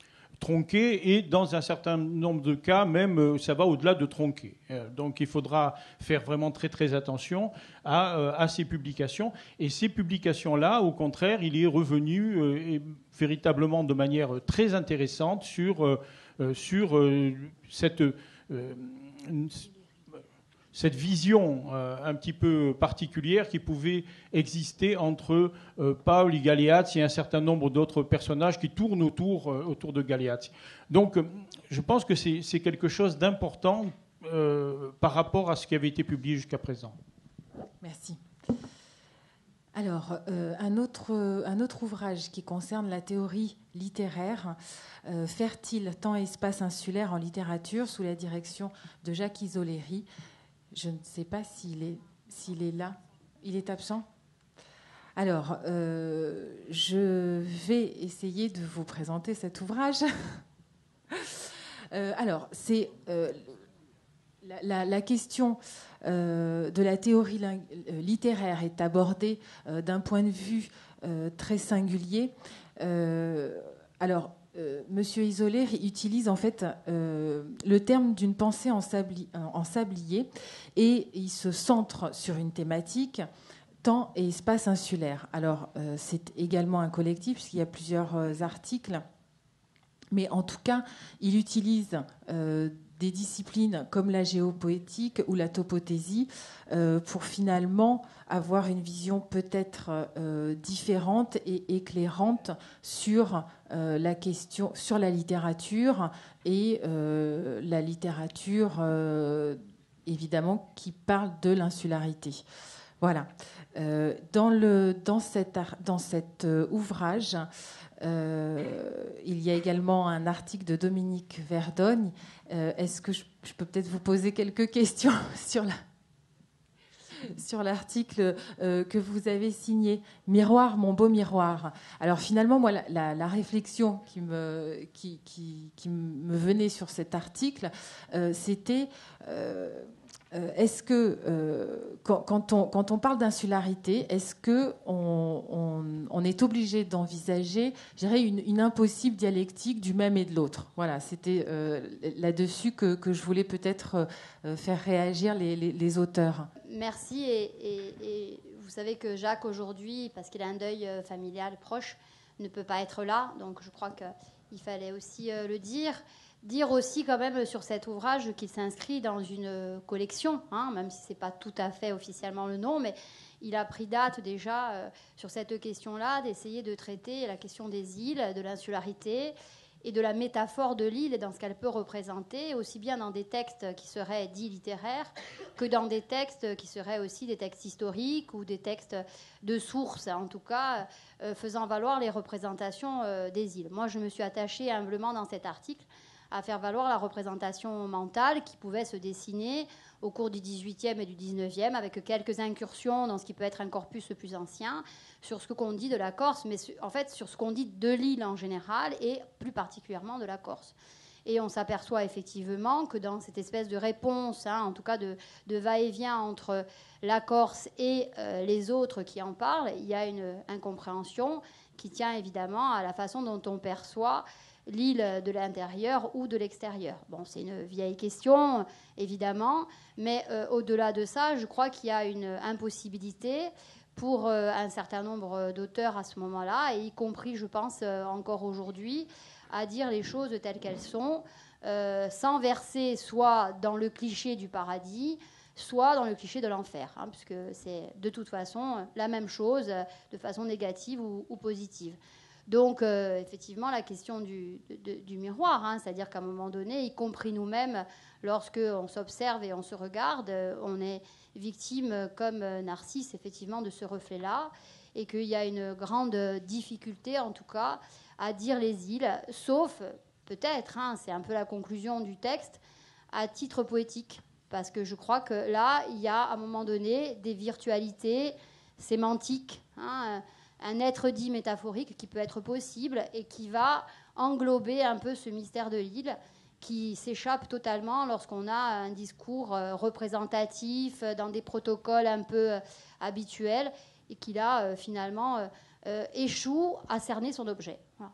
Tronqué et dans un certain nombre de cas même ça va au-delà de tronqué. Donc il faudra faire vraiment très très attention à, à ces publications, et ces publications-là au contraire il est revenu euh, et véritablement de manière très intéressante sur, euh, sur euh, cette euh, cette vision euh, un petit peu particulière qui pouvait exister entre euh, Paoli, Galeazzi et un certain nombre d'autres personnages qui tournent autour, euh, autour de Galeazzi. Donc, euh, je pense que c'est, c'est quelque chose d'important euh, par rapport à ce qui avait été publié jusqu'à présent. Merci. Alors, euh, un, autre, un autre ouvrage qui concerne la théorie littéraire, euh, Fertile, temps et espace insulaire en littérature, sous la direction de Jacques Isoleri. Je ne sais pas s'il est, s'il est là. Il est absent ? Alors, euh, je vais essayer de vous présenter cet ouvrage. euh, alors, c'est euh, la, la, la question euh, de la théorie ling- littéraire est abordée euh, d'un point de vue euh, très singulier. Euh, alors, Euh, Monsieur Isoleri utilise en fait euh, le terme d'une pensée en, sabli, en sablier, et il se centre sur une thématique, temps et espace insulaire. Alors euh, c'est également un collectif puisqu'il y a plusieurs euh, articles, mais en tout cas il utilise euh, des disciplines comme la géopoétique ou la topothésie euh, pour finalement avoir une vision peut-être euh, différente et éclairante sur euh, la question, sur la littérature et euh, la littérature euh, évidemment qui parle de l'insularité. Voilà. Euh, dans le dans cet dans cet euh, ouvrage, euh, il y a également un article de Dominique Verdogne. Euh, est-ce que je, je peux peut-être vous poser quelques questions sur la sur l'article euh, que vous avez signé, Miroir, mon beau miroir. Alors finalement, moi, la, la, la réflexion qui me, qui, qui, qui me venait sur cet article, euh, c'était euh, euh, est-ce que euh, quand, quand, on, quand on parle d'insularité, est-ce que on, on, on est obligé d'envisager, je dirais, une, une impossible dialectique du même et de l'autre? Voilà, c'était euh, là-dessus que, que je voulais peut-être euh, faire réagir les, les, les auteurs. Merci. Et, et, et vous savez que Jacques, aujourd'hui, parce qu'il a un deuil familial proche, ne peut pas être là. Donc je crois qu'il fallait aussi le dire. dire aussi quand même sur cet ouvrage qu'il s'inscrit dans une collection, hein, même si ce n'est pas tout à fait officiellement le nom, mais il a pris date déjà euh, sur cette question-là, d'essayer de traiter la question des îles, de l'insularité et de la métaphore de l'île et dans ce qu'elle peut représenter, aussi bien dans des textes qui seraient dits littéraires que dans des textes qui seraient aussi des textes historiques ou des textes de sources, en tout cas euh, faisant valoir les représentations euh, des îles. Moi, je me suis attachée humblement dans cet article à faire valoir la représentation mentale qui pouvait se dessiner au cours du dix-huitième et du dix-neuvième, avec quelques incursions dans ce qui peut être un corpus plus ancien, sur ce qu'on dit de la Corse, mais en fait sur ce qu'on dit de l'île en général, et plus particulièrement de la Corse. Et on s'aperçoit effectivement que dans cette espèce de réponse, hein, en tout cas de, de va-et-vient entre la Corse et euh, les autres qui en parlent, il y a une incompréhension qui tient évidemment à la façon dont on perçoit l'île de l'intérieur ou de l'extérieur. Bon, c'est une vieille question, évidemment, mais euh, au-delà de ça, je crois qu'il y a une impossibilité pour euh, un certain nombre d'auteurs à ce moment-là, et y compris, je pense, euh, encore aujourd'hui, à dire les choses telles qu'elles sont, euh, sans verser soit dans le cliché du paradis, soit dans le cliché de l'enfer, hein, puisque c'est de toute façon la même chose, de façon négative ou, ou positive. Donc, euh, effectivement, la question du, de, du miroir, hein, c'est-à-dire qu'à un moment donné, y compris nous-mêmes, lorsqu'on s'observe et on se regarde, on est victime, comme Narcisse, effectivement, de ce reflet-là, et qu'il y a une grande difficulté, en tout cas, à dire les îles, sauf, peut-être, hein, c'est un peu la conclusion du texte, à titre poétique, parce que je crois que là, il y a, à un moment donné, des virtualités sémantiques, hein, un être dit métaphorique qui peut être possible et qui va englober un peu ce mystère de l'île qui s'échappe totalement lorsqu'on a un discours représentatif dans des protocoles un peu habituels et qui là finalement euh, échoue à cerner son objet. Voilà.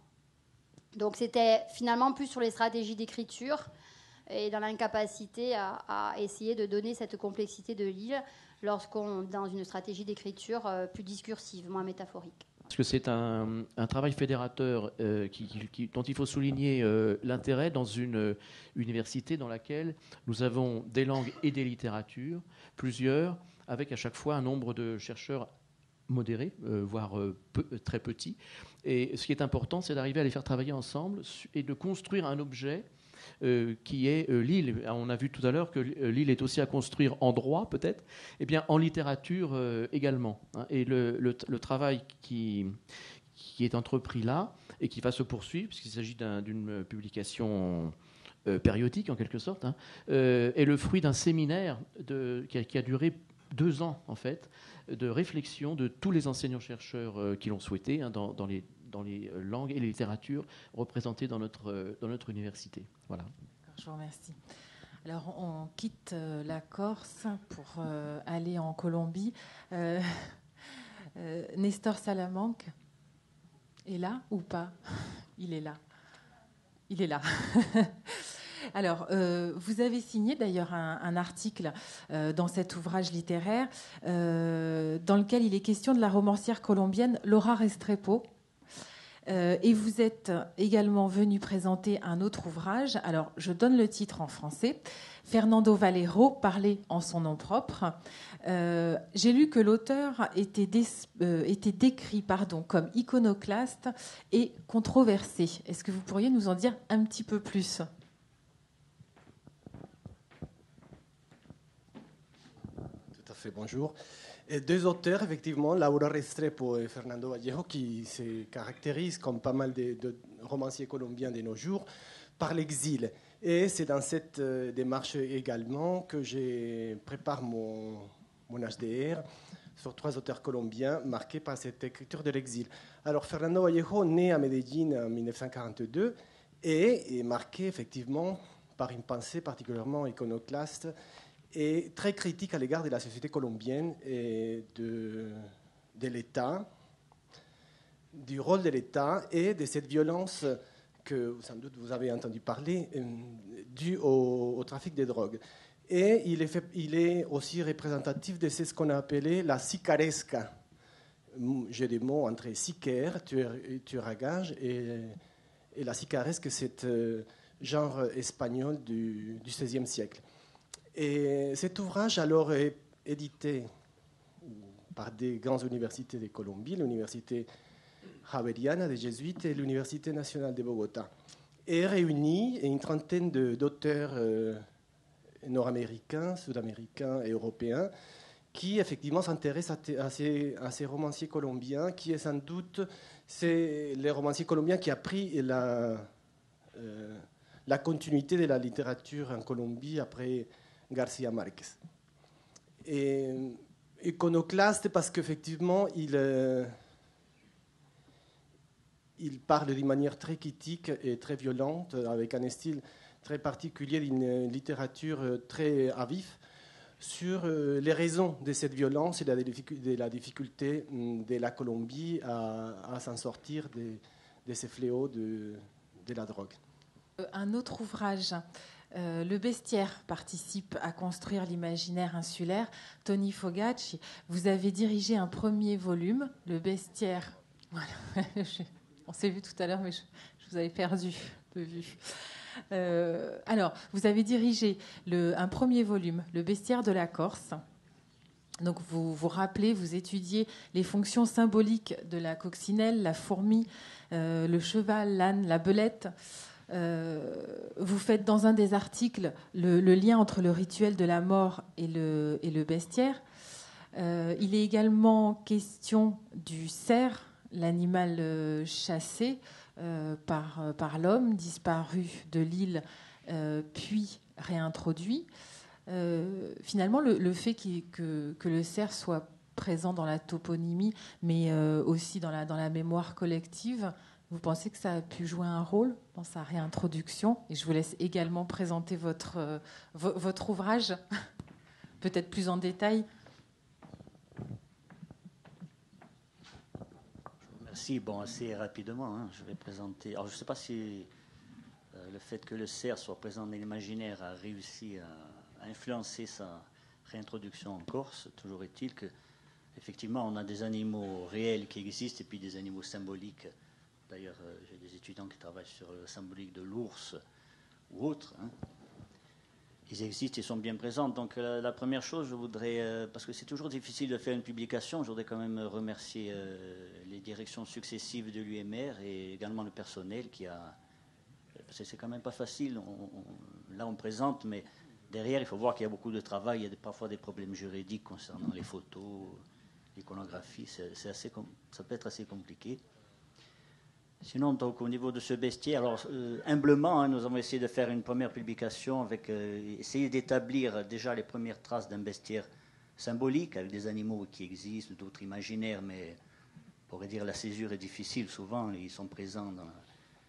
Donc c'était finalement plus sur les stratégies d'écriture et dans l'incapacité à, à essayer de donner cette complexité de l'île lorsqu'on dans une stratégie d'écriture euh, plus discursive, moins métaphorique. Parce que c'est un, un travail fédérateur euh, qui, qui, dont il faut souligner euh, l'intérêt dans une euh, université dans laquelle nous avons des langues et des littératures, plusieurs, avec à chaque fois un nombre de chercheurs modérés, euh, voire euh, peu, très petits. Et ce qui est important, c'est d'arriver à les faire travailler ensemble et de construire un objet Euh, qui est euh, l'île. On a vu tout à l'heure que l'île est aussi à construire en droit, peut-être, et bien en littérature euh, également. Hein. Et le, le, le travail qui, qui est entrepris là et qui va se poursuivre, puisqu'il s'agit d'un, d'une publication euh, périodique en quelque sorte, hein, euh, est le fruit d'un séminaire de, qui, a, qui a duré deux ans en fait, de réflexion de tous les enseignants-chercheurs euh, qui l'ont souhaité hein, dans, dans les dans les langues et les littératures représentées dans notre, dans notre université. Voilà. Je vous remercie. Alors, on quitte euh, la Corse pour euh, aller en Colombie. Euh, euh, Nestor Salamanque est là ou pas ? Il est là. Il est là. Alors, euh, vous avez signé d'ailleurs un, un article euh, dans cet ouvrage littéraire euh, dans lequel il est question de la romancière colombienne Laura Restrepo. Euh, et vous êtes également venu présenter un autre ouvrage. Alors, je donne le titre en français. Fernando Valero, parler en son nom propre. Euh, j'ai lu que l'auteur était, dé, euh, était décrit pardon, comme iconoclaste et controversé. Est-ce que vous pourriez nous en dire un petit peu plus ? Tout à fait, bonjour. Et deux auteurs, effectivement, Laura Restrepo et Fernando Vallejo, qui se caractérisent, comme pas mal de, de romanciers colombiens de nos jours, par l'exil. Et c'est dans cette euh, démarche également que je prépare mon, mon H D R sur trois auteurs colombiens marqués par cette écriture de l'exil. Alors, Fernando Vallejo, né à Medellín en dix-neuf cent quarante-deux, et est marqué effectivement par une pensée particulièrement iconoclaste et très critique à l'égard de la société colombienne et de, de l'État, du rôle de l'État et de cette violence que sans doute vous avez entendu parler, euh, due au, au trafic de drogue. Et il est, fait, il est aussi représentatif de ce qu'on a appelé la sicaresca. J'ai des mots entre sicaire, tueur, tueur à gage, et, et la sicaresque, cette euh, genre espagnol du, du seizième siècle. Et cet ouvrage alors est édité par des grandes universités de Colombie, l'université Javeriana des Jésuites et l'université nationale de Bogota, et réunit une trentaine de, d'auteurs euh, nord-américains, sud-américains et européens qui effectivement s'intéressent à, à, ces, à ces romanciers colombiens, qui est sans doute c'est les romanciers colombiens qui a pris la, euh, la continuité de la littérature en Colombie après García Márquez. Et iconoclaste parce qu'effectivement, il, euh, il parle d'une manière très critique et très violente, avec un style très particulier d'une littérature très à vif, sur euh, les raisons de cette violence et de la, de la difficulté de la Colombie à, à s'en sortir de, de ces fléaux de, de la drogue. Un autre ouvrage, euh, Le Bestiaire, participe à construire l'imaginaire insulaire. Tony Fogacci, vous avez dirigé un premier volume, Le Bestiaire. Voilà. On s'est vu tout à l'heure, mais je, je vous avais perdu de vue. Euh, alors, vous avez dirigé le, un premier volume, Le Bestiaire de la Corse. Donc, vous vous rappelez, vous étudiez les fonctions symboliques de la coccinelle, la fourmi, euh, le cheval, l'âne, la belette. Euh, vous faites dans un des articles le, le lien entre le rituel de la mort et le, et le bestiaire. Euh, il est également question du cerf, l'animal euh, chassé euh, par, euh, par l'homme, disparu de l'île, euh, puis réintroduit. Euh, finalement, le, le fait que, que le cerf soit présent dans la toponymie, mais euh, aussi dans la, dans la mémoire collective, vous pensez que ça a pu jouer un rôle dans sa réintroduction? Et je vous laisse également présenter votre, euh, v- votre ouvrage, peut-être plus en détail. Merci. Bon, assez rapidement, hein, je vais présenter. Alors, je ne sais pas si euh, le fait que le cerf soit présent dans l'imaginaire a réussi à, à influencer sa réintroduction en Corse. Toujours est-il que, effectivement, on a des animaux réels qui existent et puis des animaux symboliques. D'ailleurs, euh, j'ai des étudiants qui travaillent sur la symbolique de l'ours ou autres. Hein. Ils existent et sont bien présents. Donc, euh, la première chose, je voudrais, euh, parce que c'est toujours difficile de faire une publication, je voudrais quand même remercier euh, les directions successives de l'U M R et également le personnel qui a. Parce que c'est quand même pas facile. On, on, là, on présente, mais derrière, il faut voir qu'il y a beaucoup de travail. Il y a des, parfois des problèmes juridiques concernant les photos, l'iconographie. C'est, c'est assez, ça peut être assez compliqué. Sinon, donc, au niveau de ce bestiaire, alors, euh, humblement, hein, nous avons essayé de faire une première publication avec, euh, essayer d'établir déjà les premières traces d'un bestiaire symbolique avec des animaux qui existent, d'autres imaginaires, mais on pourrait dire la césure est difficile souvent, ils sont présents dans la...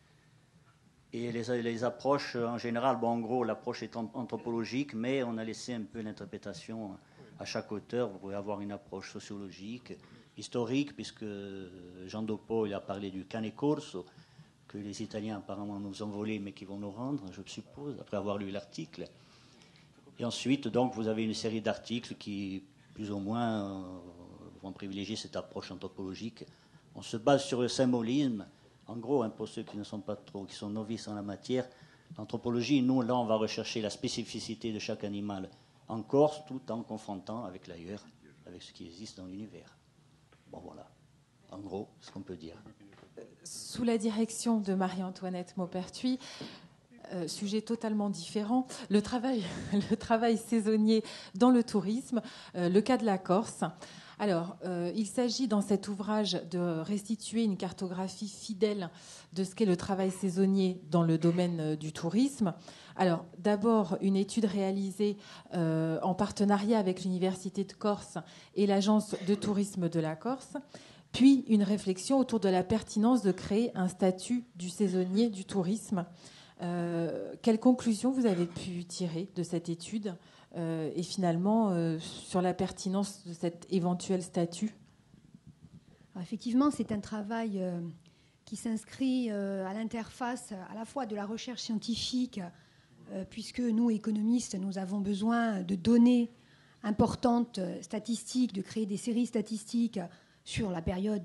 Et les, les approches, en général, bon, en gros, l'approche est anthropologique, mais on a laissé un peu l'interprétation à chaque auteur. Vous pouvez avoir une approche sociologique, historique, puisque Jean Dopo il a parlé du cane corso, que les Italiens apparemment nous ont volé, mais qui vont nous rendre, je le suppose, après avoir lu l'article. Et ensuite, donc, vous avez une série d'articles qui, plus ou moins, euh, vont privilégier cette approche anthropologique. On se base sur le symbolisme. En gros, hein, pour ceux qui ne sont pas trop, qui sont novices en la matière, l'anthropologie, nous, là, on va rechercher la spécificité de chaque animal en Corse, tout en confrontant avec l'ailleurs, avec ce qui existe dans l'univers. Bon, voilà, en gros, ce qu'on peut dire. Sous la direction de Marie-Antoinette Maupertuis, euh, sujet totalement différent, le travail, le travail saisonnier dans le tourisme, euh, le cas de la Corse. Alors, euh, il s'agit dans cet ouvrage de restituer une cartographie fidèle de ce qu'est le travail saisonnier dans le domaine euh, du tourisme. Alors, d'abord, une étude réalisée euh, en partenariat avec l'Université de Corse et l'Agence de tourisme de la Corse, puis une réflexion autour de la pertinence de créer un statut du saisonnier du tourisme. Euh, quelles conclusions vous avez pu tirer de cette étude euh, et finalement euh, sur la pertinence de cet éventuel statut? Alors, effectivement, c'est un travail euh, qui s'inscrit euh, à l'interface à la fois de la recherche scientifique, euh, puisque nous, économistes, nous avons besoin de données importantes, statistiques, de créer des séries statistiques sur la période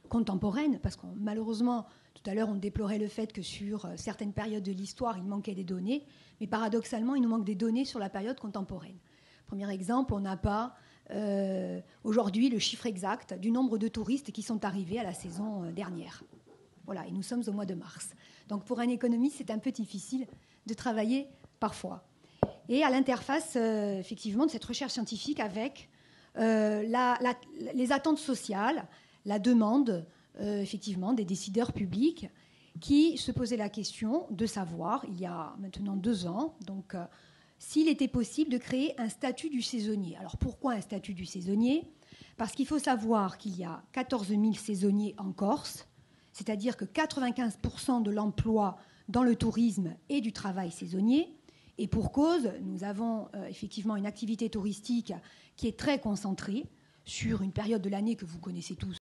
contemporaine, parce que malheureusement, tout à l'heure, on déplorait le fait que sur certaines périodes de l'histoire, il manquait des données, mais paradoxalement, il nous manque des données sur la période contemporaine. Premier exemple, on n'a pas euh, aujourd'hui le chiffre exact du nombre de touristes qui sont arrivés à la saison dernière. Voilà, et nous sommes au mois de mars. Donc pour un économiste, c'est un peu difficile de travailler parfois. Et à l'interface, euh, effectivement, de cette recherche scientifique avec euh, la, la, les attentes sociales, la demande, euh, effectivement, des décideurs publics qui se posaient la question de savoir, il y a maintenant deux ans, donc, euh, s'il était possible de créer un statut du saisonnier. Alors pourquoi un statut du saisonnier ? Parce qu'il faut savoir qu'il y a quatorze mille saisonniers en Corse, c'est-à-dire que quatre-vingt-quinze pour cent de l'emploi dans le tourisme est du travail saisonnier. Et pour cause, nous avons euh, effectivement une activité touristique qui est très concentrée sur une période de l'année que vous connaissez tous.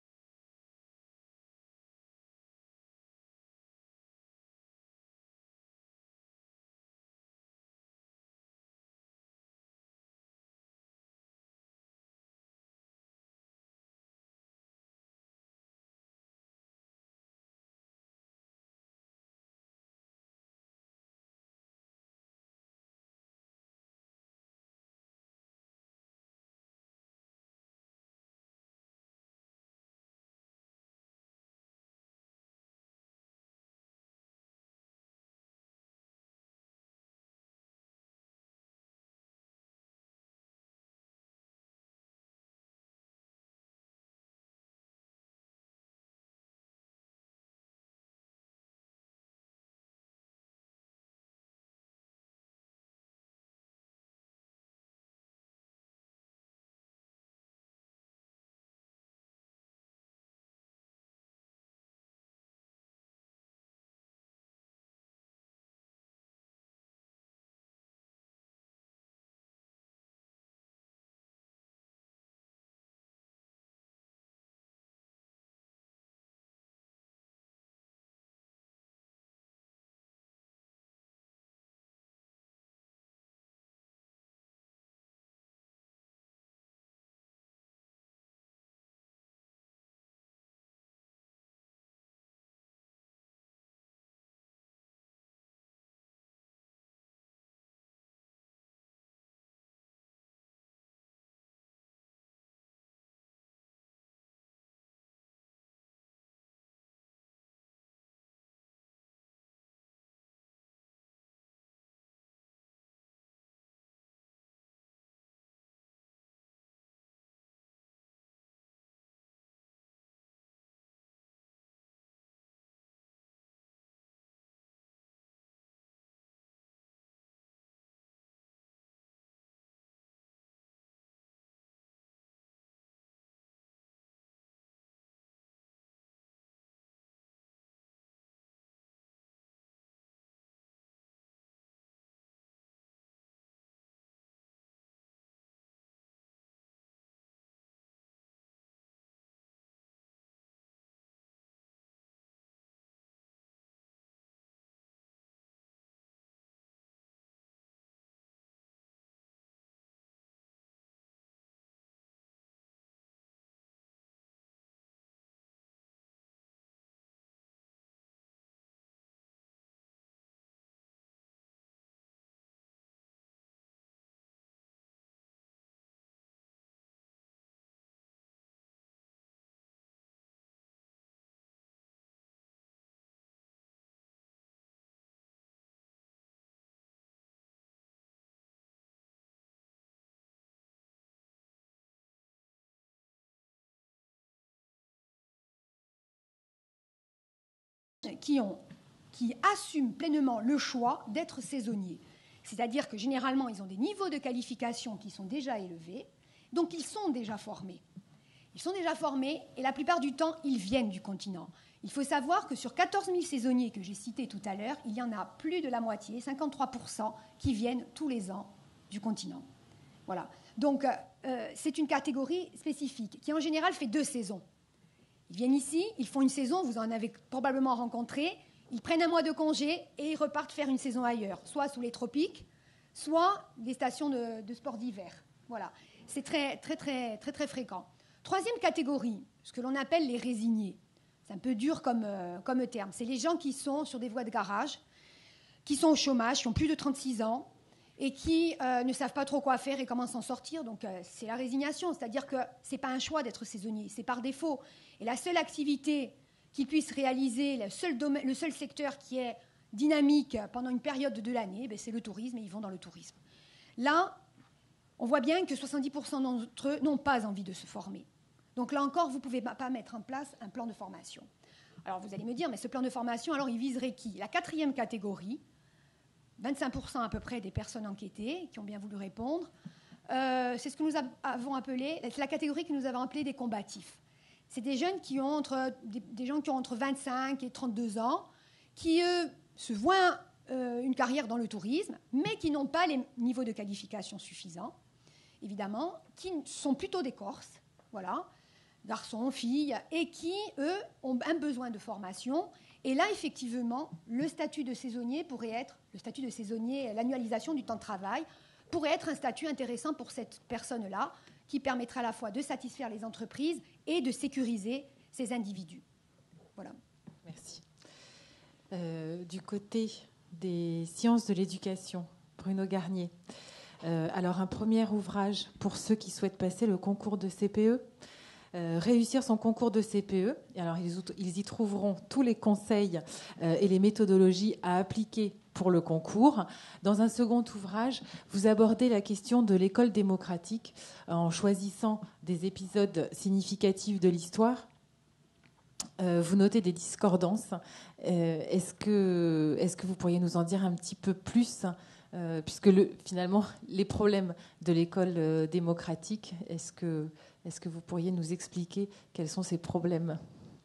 Qui, ont, qui assument pleinement le choix d'être saisonniers. C'est-à-dire que généralement, ils ont des niveaux de qualification qui sont déjà élevés, donc ils sont déjà formés. Ils sont déjà formés et la plupart du temps, ils viennent du continent. Il faut savoir que sur quatorze mille saisonniers que j'ai cités tout à l'heure, il y en a plus de la moitié, cinquante-trois pour cent, qui viennent tous les ans du continent. Voilà. Donc, euh, c'est une catégorie spécifique qui, en général, fait deux saisons. Ils viennent ici, ils font une saison, vous en avez probablement rencontré, ils prennent un mois de congé et ils repartent faire une saison ailleurs, soit sous les tropiques, soit des stations de, de sport d'hiver. Voilà, c'est très, très, très, très, très fréquent. Troisième catégorie, ce que l'on appelle les résignés. C'est un peu dur comme, euh, comme terme. C'est les gens qui sont sur des voies de garage, qui sont au chômage, qui ont plus de trente-six ans et qui euh, ne savent pas trop quoi faire et comment s'en sortir. Donc euh, c'est la résignation, c'est-à-dire que ce n'est pas un choix d'être saisonnier, c'est par défaut. Et la seule activité qu'ils puissent réaliser, le seul, domaine, le seul secteur qui est dynamique pendant une période de l'année, ben, c'est le tourisme, et ils vont dans le tourisme. Là, on voit bien que soixante-dix pour cent d'entre eux n'ont pas envie de se former. Donc là encore, vous ne pouvez pas mettre en place un plan de formation. Alors vous allez me dire, mais ce plan de formation, alors il viserait qui? La quatrième catégorie, vingt-cinq pour cent à peu près des personnes enquêtées qui ont bien voulu répondre. Euh, c'est ce que nous avons appelé, c'est la catégorie que nous avons appelée des combatifs. C'est des jeunes qui ont entre, des, des gens qui ont entre vingt-cinq et trente-deux ans, qui eux se voient euh, une carrière dans le tourisme, mais qui n'ont pas les niveaux de qualification suffisants, évidemment, qui sont plutôt des Corses, voilà, garçons, filles, et qui, eux, ont un besoin de formation. Et là, effectivement, le statut de saisonnier pourrait être, le statut de saisonnier, l'annualisation du temps de travail, pourrait être un statut intéressant pour cette personne-là, qui permettra à la fois de satisfaire les entreprises et de sécuriser ces individus. Voilà. Merci. Euh, du côté des sciences de l'éducation, Bruno Garnier. Euh, alors, un premier ouvrage pour ceux qui souhaitent passer le concours de C P E. Euh, réussir son concours de C P E. Et alors, ils, ils y trouveront tous les conseils euh, et les méthodologies à appliquer pour le concours. Dans un second ouvrage, vous abordez la question de l'école démocratique en choisissant des épisodes significatifs de l'histoire. Euh, vous notez des discordances. Euh, est-ce que, est-ce que vous pourriez nous en dire un petit peu plus, euh, puisque le, finalement, les problèmes de l'école euh, démocratique, est-ce que, est-ce que vous pourriez nous expliquer quels sont ces problèmes?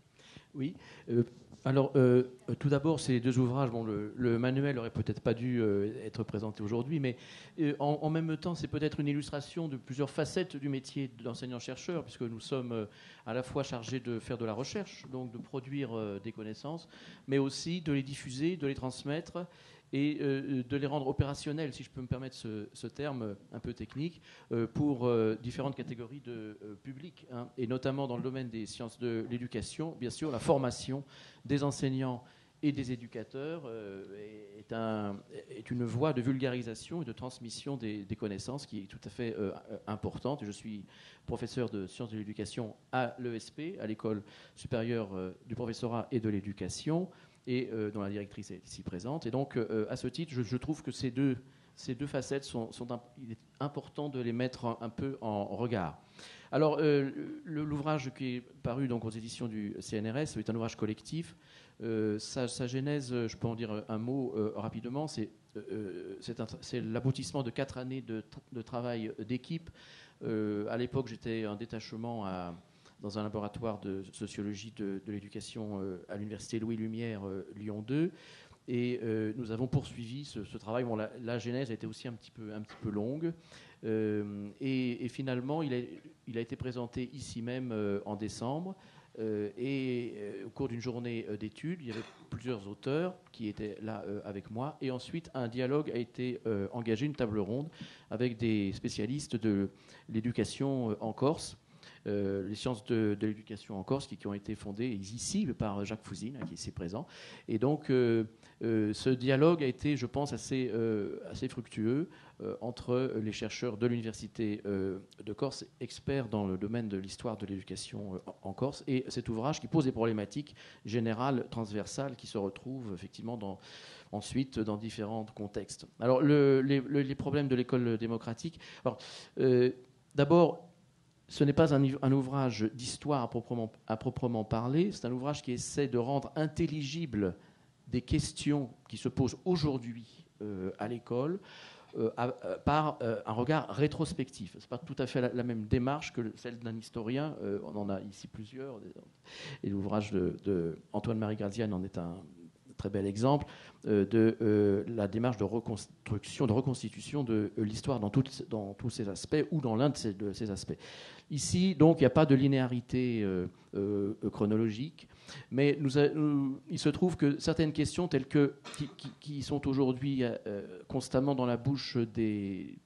Oui. Euh, alors, euh, tout d'abord, ces deux ouvrages, bon, le, le manuel n'aurait peut-être pas dû euh, être présenté aujourd'hui, mais euh, en, en même temps, c'est peut-être une illustration de plusieurs facettes du métier d'enseignant-chercheur, puisque nous sommes euh, à la fois chargés de faire de la recherche, donc de produire euh, des connaissances, mais aussi de les diffuser, de les transmettre et euh, de les rendre opérationnels, si je peux me permettre ce, ce terme un peu technique, euh, pour euh, différentes catégories de euh, publics, hein, et notamment dans le domaine des sciences de l'éducation. Bien sûr, la formation des enseignants et des éducateurs euh, est, un, est une voie de vulgarisation et de transmission des, des connaissances qui est tout à fait euh, importante. Je suis professeur de sciences de l'éducation à l'E S P, à l'École supérieure euh, du professorat et de l'éducation, et euh, dont la directrice est ici présente. Et donc, euh, à ce titre, je, je trouve que ces deux, ces deux facettes, sont, sont un, il est important de les mettre un, un peu en regard. Alors, euh, le, l'ouvrage qui est paru donc, aux éditions du C N R S est un ouvrage collectif. Euh, sa, sa genèse, je peux en dire un mot euh, rapidement, c'est, euh, c'est, un, c'est l'aboutissement de quatre années de, de travail d'équipe. Euh, à l'époque, j'étais en détachement à... dans un laboratoire de sociologie de, de l'éducation euh, à l'université Louis Lumière, euh, Lyon deux. Et euh, nous avons poursuivi ce, ce travail. Bon, la, la genèse a été aussi un petit peu, un petit peu longue. Euh, et, et finalement, il a, il a été présenté ici même euh, en décembre. Euh, et euh, au cours d'une journée euh, d'études, il y avait plusieurs auteurs qui étaient là euh, avec moi. Et ensuite, un dialogue a été euh, engagé, une table ronde, avec des spécialistes de l'éducation euh, en Corse. Euh, les sciences de, de l'éducation en Corse qui, qui ont été fondées ici par Jacques Fouzine, qui est ici présent. Et donc, euh, euh, ce dialogue a été, je pense, assez, euh, assez fructueux euh, entre les chercheurs de l'Université euh, de Corse, experts dans le domaine de l'histoire de l'éducation euh, en Corse, et cet ouvrage qui pose des problématiques générales, transversales, qui se retrouvent effectivement dans, ensuite dans différents contextes. Alors, le, les, les problèmes de l'école démocratique. Alors, euh, d'abord, ce n'est pas un, un ouvrage d'histoire à proprement, à proprement parler, c'est un ouvrage qui essaie de rendre intelligibles des questions qui se posent aujourd'hui euh, à l'école euh, à, à, par euh, un regard rétrospectif. Ce n'est pas tout à fait la, la même démarche que celle d'un historien. Euh, on en a ici plusieurs. Et l'ouvrage de, de Antoine-Marie Graziani en est un très bel exemple euh, de euh, la démarche de reconstruction, de reconstitution de euh, l'histoire dans, tout, dans tous ses aspects ou dans l'un de ces, de ces aspects. Ici, donc, il n'y a pas de linéarité euh, euh, chronologique, mais nous a, nous, il se trouve que certaines questions telles que qui, qui, qui sont aujourd'hui euh, constamment dans la bouche des,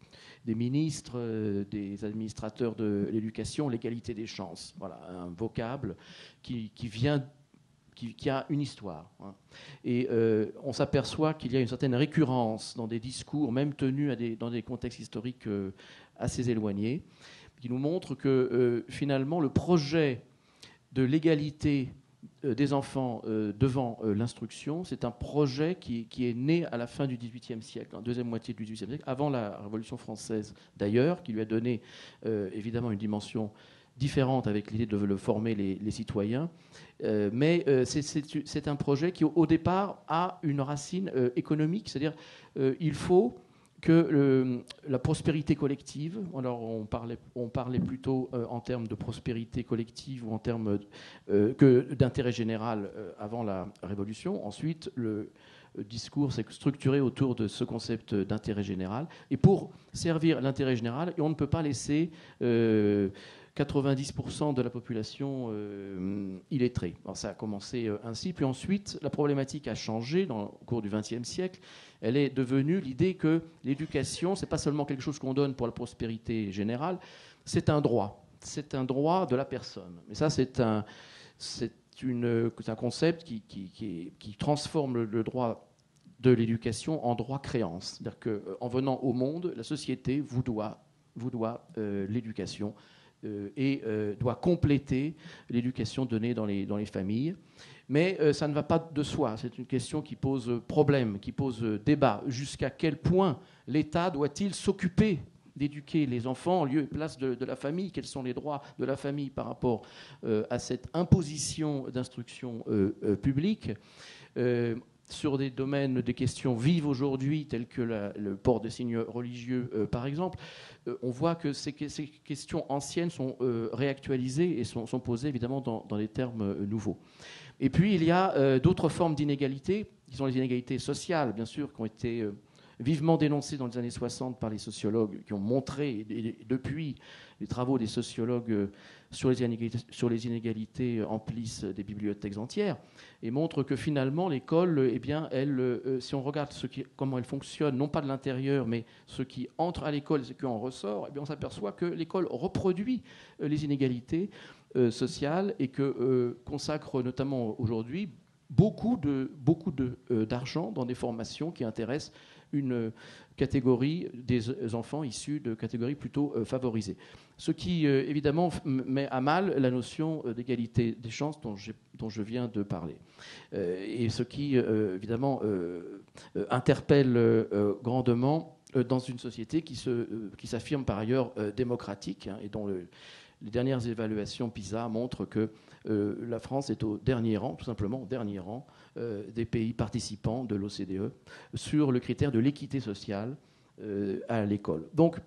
des ministres, euh, des administrateurs de l'éducation, l'égalité des chances. Voilà, un vocable qui, qui vient, qui, qui a une histoire. Hein. Et euh, on s'aperçoit qu'il y a une certaine récurrence dans des discours, même tenus à des, dans des contextes historiques euh, assez éloignés, qui nous montre que euh, finalement le projet de l'égalité euh, des enfants euh, devant euh, l'instruction, c'est un projet qui, qui est né à la fin du dix-huitième siècle, en deuxième moitié du dix-huitième siècle, avant la Révolution française d'ailleurs, qui lui a donné euh, évidemment une dimension différente avec l'idée de le former les, les citoyens. Euh, mais euh, c'est, c'est, c'est un projet qui, au, au départ, a une racine euh, économique, c'est-à-dire euh, il faut que le, la prospérité collective, alors on parlait, on parlait plutôt euh, en termes de prospérité collective ou en termes euh, que d'intérêt général euh, avant la Révolution. Ensuite, le discours s'est structuré autour de ce concept d'intérêt général. Et pour servir l'intérêt général, on ne peut pas laisser euh, quatre-vingt-dix pour cent de la population euh, illettrée. Alors ça a commencé euh, ainsi. Puis ensuite, la problématique a changé dans, au cours du vingtième siècle. Elle est devenue l'idée que l'éducation, ce n'est pas seulement quelque chose qu'on donne pour la prospérité générale, c'est un droit. C'est un droit de la personne. Mais ça, c'est un, c'est une, c'est un concept qui, qui, qui, qui transforme le, le droit de l'éducation en droit créance. C'est-à-dire qu'en venant au monde, la société vous doit, vous doit euh, l'éducation. Euh, et euh, doit compléter l'éducation donnée dans les, dans les familles. Mais euh, ça ne va pas de soi. C'est une question qui pose problème, qui pose débat. Jusqu'à quel point l'État doit-il s'occuper d'éduquer les enfants en lieu et place de, de la famille? Quels sont les droits de la famille par rapport euh, à cette imposition d'instruction euh, euh, publique euh, sur des domaines, des questions vives aujourd'hui, telles que la, le port de signes religieux, euh, par exemple, euh, on voit que ces, ces questions anciennes sont euh, réactualisées et sont, sont posées évidemment dans, dans des termes euh, nouveaux. Et puis, il y a euh, d'autres formes d'inégalités, qui sont les inégalités sociales, bien sûr, qui ont été euh, vivement dénoncées dans les années soixante par les sociologues, qui ont montré, et, et depuis les travaux des sociologues euh, sur les inégalités, sur les inégalités euh, emplissent des bibliothèques entières, et montrent que finalement, l'école, eh bien, elle, euh, si on regarde ce qui, comment elle fonctionne, non pas de l'intérieur, mais ce qui entre à l'école et ce qui en ressort, eh bien, on s'aperçoit que l'école reproduit euh, les inégalités euh, sociales et que euh, consacre notamment aujourd'hui beaucoup, de, beaucoup de, euh, d'argent dans des formations qui intéressent une catégorie des enfants issus de catégories plutôt euh, favorisées. Ce qui, euh, évidemment, met à mal la notion d'égalité des chances dont, j'ai, dont je viens de parler. Euh, et ce qui, euh, évidemment, euh, euh, interpelle euh, grandement euh, dans une société qui, se, euh, qui s'affirme par ailleurs euh, démocratique, hein, et dont le, les dernières évaluations PISA montrent que euh, la France est au dernier rang, tout simplement au dernier rang, euh, des pays participants de l'O C D E sur le critère de l'équité sociale euh, à l'école. Donc,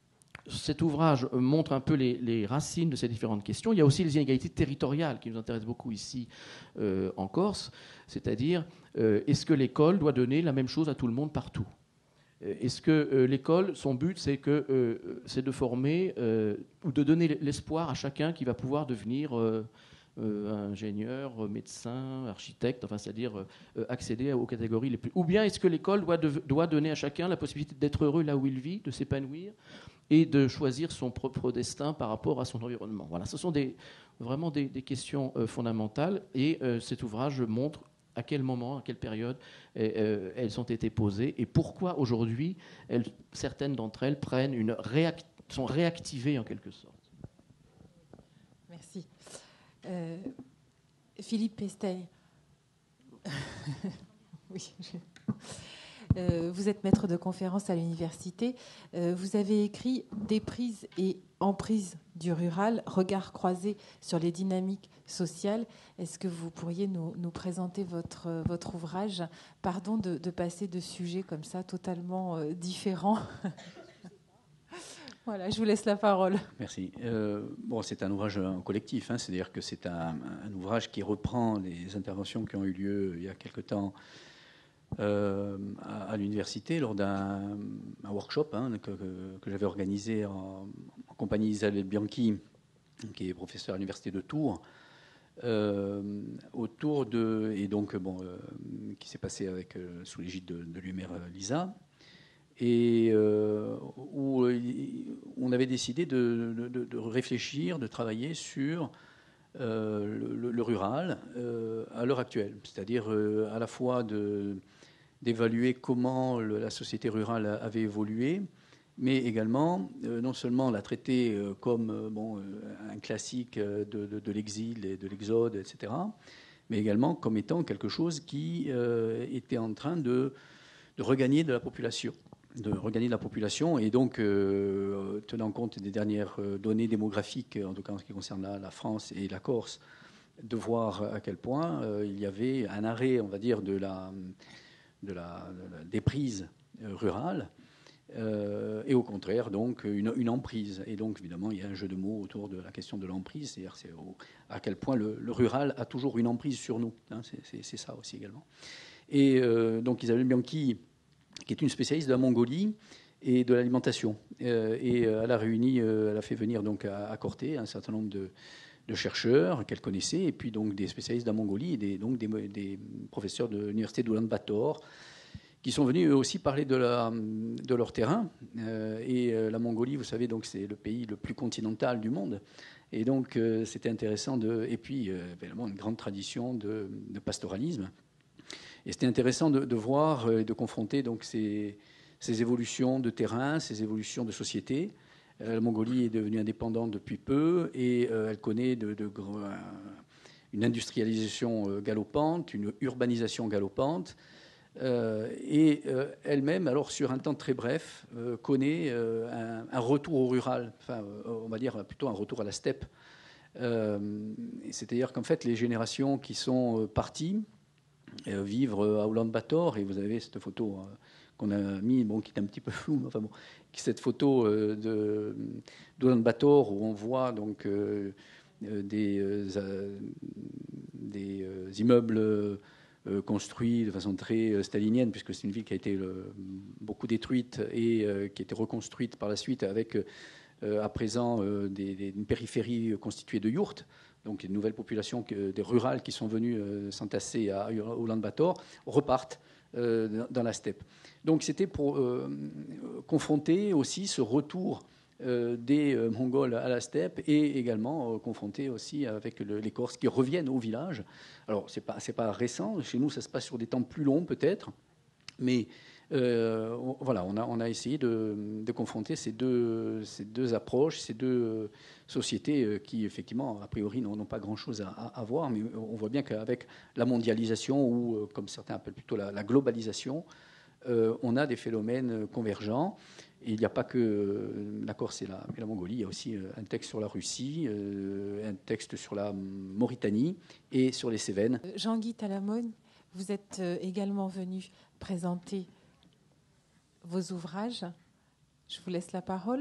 cet ouvrage montre un peu les, les racines de ces différentes questions. Il y a aussi les inégalités territoriales qui nous intéressent beaucoup ici euh, en Corse, c'est-à-dire euh, est-ce que l'école doit donner la même chose à tout le monde partout ? Est-ce que euh, l'école, son but, c'est, que, euh, c'est de former euh, ou de donner l'espoir à chacun qui va pouvoir devenir euh, euh, ingénieur, médecin, architecte, enfin, c'est-à-dire euh, accéder aux catégories les plus... Ou bien est-ce que l'école doit, de, doit donner à chacun la possibilité d'être heureux là où il vit, de s'épanouir et de choisir son propre destin par rapport à son environnement? Voilà, ce sont des, vraiment des, des questions euh, fondamentales, et euh, cet ouvrage montre à quel moment, à quelle période euh, elles ont été posées et pourquoi aujourd'hui elles, certaines d'entre elles prennent une réac- sont réactivées en quelque sorte. Merci. Euh, Philippe Pesteil. Oui. Euh, vous êtes maître de conférence à l'université. Euh, vous avez écrit « Déprise et emprise du rural, regard croisé sur les dynamiques sociales ». Est-ce que vous pourriez nous, nous présenter votre, votre ouvrage ? Pardon de, de passer de sujets comme ça totalement euh, différents. Voilà, je vous laisse la parole. Merci. Euh, bon, c'est un ouvrage en collectif, hein, c'est-à-dire que c'est un, un ouvrage qui reprend les interventions qui ont eu lieu il y a quelque temps Euh, à, à l'université lors d'un un workshop hein, que, que, que j'avais organisé en, en compagnie d'Isabelle Bianchi, qui est professeure à l'université de Tours, euh, autour de et donc bon, euh, qui s'est passé avec euh, sous l'égide de, de l'U M R LISA. et euh, où on avait décidé de, de, de réfléchir, de travailler sur euh, le, le rural euh, à l'heure actuelle, c'est-à-dire euh, à la fois de, d'évaluer comment le, la société rurale avait évolué, mais également euh, non seulement la traiter euh, comme euh, bon, euh, un classique de, de, de l'exil et de l'exode, et cetera, mais également comme étant quelque chose qui euh, était en train de, de regagner de la population. de regagner de la population et donc euh, tenant compte des dernières données démographiques, en tout cas en ce qui concerne la, la France et la Corse, de voir à quel point euh, il y avait un arrêt, on va dire, de la, de la, de la déprise rurale euh, et au contraire donc une, une emprise. Et donc évidemment il y a un jeu de mots autour de la question de l'emprise, c'est-à-dire c'est au, à quel point le, le rural a toujours une emprise sur nous, hein, c'est, c'est, c'est ça aussi également. Et euh, donc Isabelle Bianchi, qui est une spécialiste de la Mongolie et de l'alimentation. Euh, et elle a réuni, euh, elle a fait venir donc à, à Corté un certain nombre de, de chercheurs qu'elle connaissait, et puis donc des spécialistes de la Mongolie et des, donc des, des professeurs de l'université d'Oulan-Bator, qui sont venus eux aussi parler de, la, de leur terrain. Euh, et euh, la Mongolie, vous savez, donc c'est le pays le plus continental du monde. Et donc euh, c'était intéressant de, et puis euh, évidemment une grande tradition de, de pastoralisme. Et c'était intéressant de, de voir et de confronter donc ces, ces évolutions de terrain, ces évolutions de société. Euh, la Mongolie est devenue indépendante depuis peu et euh, elle connaît de, de, une industrialisation galopante, une urbanisation galopante. Euh, et euh, elle-même, alors sur un temps très bref, euh, connaît euh, un, un retour au rural, enfin, euh, on va dire plutôt un retour à la steppe. Euh, c'est-à-dire qu'en fait, les générations qui sont parties euh, vivre à Oulan-Bator, et vous avez cette photo euh, qu'on a mis, bon, qui est un petit peu floue, mais enfin bon, cette photo euh, de, d'Oulan-Bator où on voit donc euh, des, euh, des euh, immeubles euh, construits de façon très stalinienne, puisque c'est une ville qui a été euh, beaucoup détruite et euh, qui a été reconstruite par la suite avec euh, à présent euh, des, des, une périphérie constituée de yourtes. Donc les nouvelles populations, des rurales qui sont venues euh, s'entasser à Oulan-Bator, repartent euh, dans la steppe. Donc c'était pour euh, confronter aussi ce retour euh, des euh, Mongols à la steppe et également euh, confronter aussi avec le, les Corses qui reviennent au village. Alors c'est pas, c'est pas récent, chez nous ça se passe sur des temps plus longs peut-être, mais Euh, on, voilà, on a, on a essayé de, de confronter ces deux, ces deux approches, ces deux sociétés qui, effectivement, a priori, n'ont, n'ont pas grand-chose à, à, à voir, mais on voit bien qu'avec la mondialisation, ou comme certains appellent plutôt la, la globalisation, euh, on a des phénomènes convergents. Et il n'y a pas que la Corse et la, et la Mongolie, il y a aussi un texte sur la Russie, euh, un texte sur la Mauritanie et sur les Cévennes. Jean-Guy Talamone, vous êtes également venu présenter vos ouvrages. Je vous laisse la parole.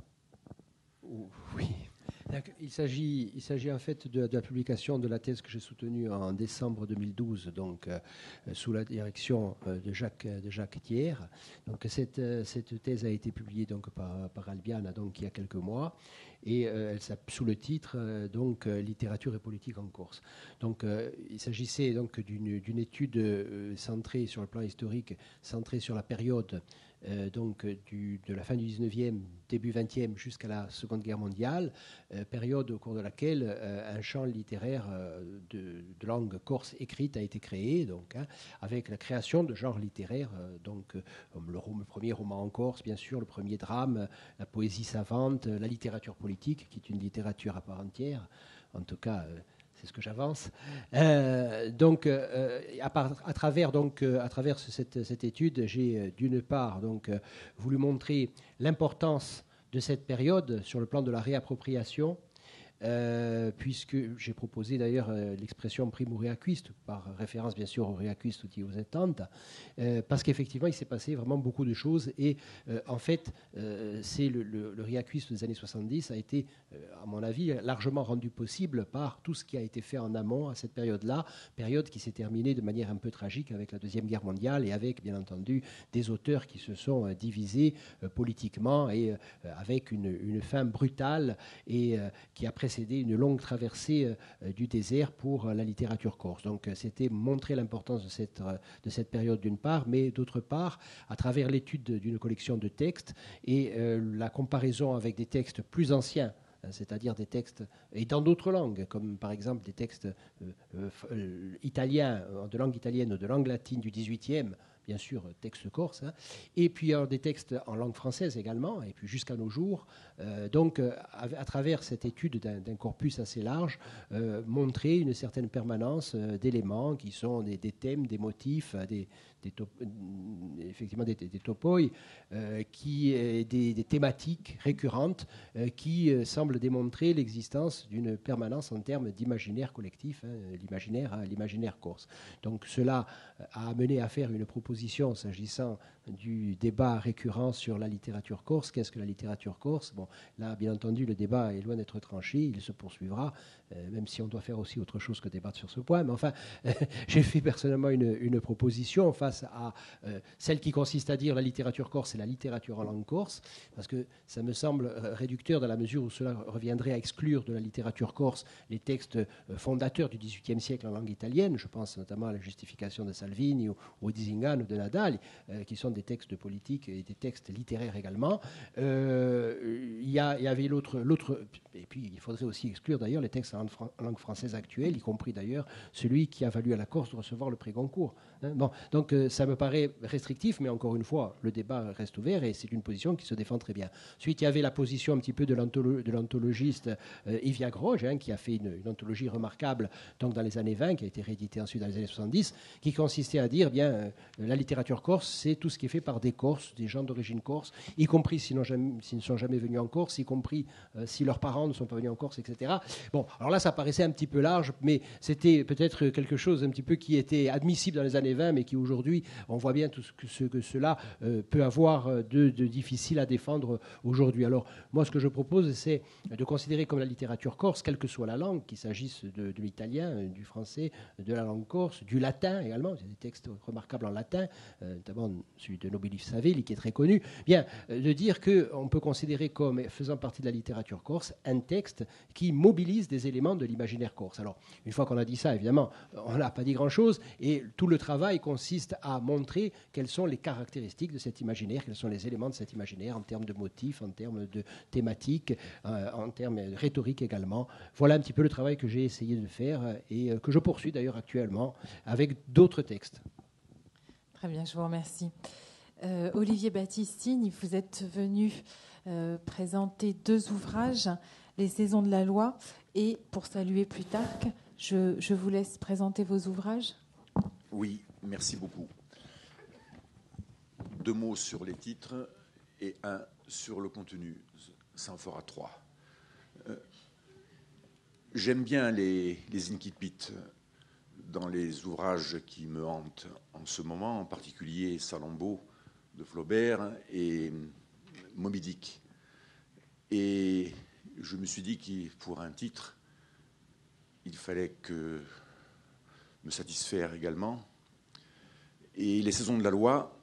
Oui. Il s'agit, il s'agit en fait de, de la publication de la thèse que j'ai soutenue en décembre deux mille douze, donc euh, sous la direction euh, de Jacques, de Jacques Thiers. Donc cette, cette thèse a été publiée donc par, par Albiana donc il y a quelques mois. Et euh, elle s'appelle sous le titre euh, donc euh, littérature et politique en Corse. Donc euh, il s'agissait donc d'une, d'une étude euh, centrée sur le plan historique, centrée sur la période euh, donc du, de la fin du dix-neuvième, début vingtième jusqu'à la Seconde Guerre mondiale, euh, période au cours de laquelle euh, un champ littéraire euh, de, de langue corse écrite a été créé, donc hein, avec la création de genres littéraires, euh, donc euh, le, le premier roman en Corse, bien sûr, le premier drame, la poésie savante, la littérature politique, qui est une littérature à part entière, en tout cas, euh, c'est ce que j'avance. Euh, donc, euh, à, part, à travers donc euh, à travers cette, cette étude, j'ai euh, d'une part donc euh, voulu montrer l'importance de cette période sur le plan de la réappropriation. Euh, puisque j'ai proposé d'ailleurs euh, l'expression primo reacquist, par référence bien sûr au reacquist uti settanta, euh, parce qu'effectivement il s'est passé vraiment beaucoup de choses et euh, en fait euh, c'est le, le, le reacquist des années soixante-dix a été euh, à mon avis largement rendu possible par tout ce qui a été fait en amont à cette période-là, période qui s'est terminée de manière un peu tragique avec la Deuxième Guerre mondiale et avec bien entendu des auteurs qui se sont euh, divisés euh, politiquement et euh, avec une, une fin brutale et euh, qui après précédé une longue traversée euh, du désert pour euh, la littérature corse. Donc euh, c'était montrer l'importance de cette, euh, de cette période d'une part, mais d'autre part, à travers l'étude d'une collection de textes et euh, la comparaison avec des textes plus anciens, c'est-à-dire des textes, et dans d'autres langues, comme par exemple des textes euh, euh, italiens, de langue italienne ou de langue latine du dix-huitième, bien sûr, texte corse, hein, et puis alors, des textes en langue française également, et puis jusqu'à nos jours. Euh, donc, euh, à, à travers cette étude d'un, d'un corpus assez large, euh, montrer une certaine permanence euh, d'éléments qui sont des, des thèmes, des motifs, des, des top, effectivement des, des, des topoi, euh, qui, euh, des, des thématiques récurrentes euh, qui euh, semblent démontrer l'existence d'une permanence en termes d'imaginaire collectif, hein, l'imaginaire, hein, l'imaginaire corse. Donc, cela a amené à faire une proposition s'agissant du débat récurrent sur la littérature corse. Qu'est-ce que la littérature corse? Bon, là, bien entendu, le débat est loin d'être tranché, il se poursuivra, euh, même si on doit faire aussi autre chose que débattre sur ce point. Mais enfin, euh, j'ai fait personnellement une, une proposition face à euh, celle qui consiste à dire la littérature corse, c'est la littérature en langue corse, parce que ça me semble réducteur dans la mesure où cela reviendrait à exclure de la littérature corse les textes fondateurs du dix-huitième siècle en langue italienne. Je pense notamment à la justification de Salvini ou, ou Dzingane ou de Nadal, euh, qui sont des textes politiques et des textes littéraires également. Euh, il y, a, il y avait l'autre, l'autre, et puis il faudrait aussi exclure d'ailleurs les textes en langue, en langue française actuelle, y compris d'ailleurs celui qui a valu à la Corse de recevoir le prix Goncourt. Hein, bon, donc euh, ça me paraît restrictif, mais encore une fois, le débat reste ouvert et c'est une position qui se défend très bien. Ensuite, il y avait la position un petit peu de, l'antholo- de l'anthologiste euh, Yves Groge, hein, qui a fait une, une anthologie remarquable donc dans les années vingt, qui a été rééditée ensuite dans les années soixante-dix, qui consistait à dire, bien, euh, la littérature corse, c'est tout ce qui est fait par des Corses, des gens d'origine corse, y compris s'ils, n'ont jamais, s'ils ne sont jamais venus en Corse, y compris euh, si leurs parents ne sont pas venus en Corse, et cetera. Bon, alors là, ça paraissait un petit peu large, mais c'était peut-être quelque chose un petit peu qui était admissible dans les années vingt, mais qui aujourd'hui, on voit bien tout ce que, ce que cela euh, peut avoir de, de difficile à défendre aujourd'hui. Alors, moi, ce que je propose, c'est de considérer comme la littérature corse, quelle que soit la langue, qu'il s'agisse de, de l'italien, du français, de la langue corse, du latin également, il y a des textes remarquables en latin, euh, notamment celui de Nobilis Savelli, qui est très connu, bien, euh, de dire qu'on peut considérer comme faisant partie de la littérature corse un texte qui mobilise des éléments de l'imaginaire corse. Alors, une fois qu'on a dit ça, évidemment, on n'a pas dit grand-chose, et tout le travail consiste à montrer quelles sont les caractéristiques de cet imaginaire, quels sont les éléments de cet imaginaire en termes de motifs, en termes de thématiques, euh, en termes rhétoriques également. Voilà un petit peu le travail que j'ai essayé de faire et euh, que je poursuis d'ailleurs actuellement avec d'autres textes. Très bien, je vous remercie. Euh, Olivier Battistini, vous êtes venu euh, présenter deux ouvrages, Les Saisons de la Loi et Pour saluer Plutarque. Je, je vous laisse présenter vos ouvrages. Oui, merci beaucoup. Deux mots sur les titres et un sur le contenu. Ça en fera trois. Euh, j'aime bien les, les incipits dans les ouvrages qui me hantent en ce moment, en particulier Salammbô de Flaubert et Moby Dick. Et je me suis dit que pour un titre, il fallait que me satisfaire également. Et Les Saisons de la Loi,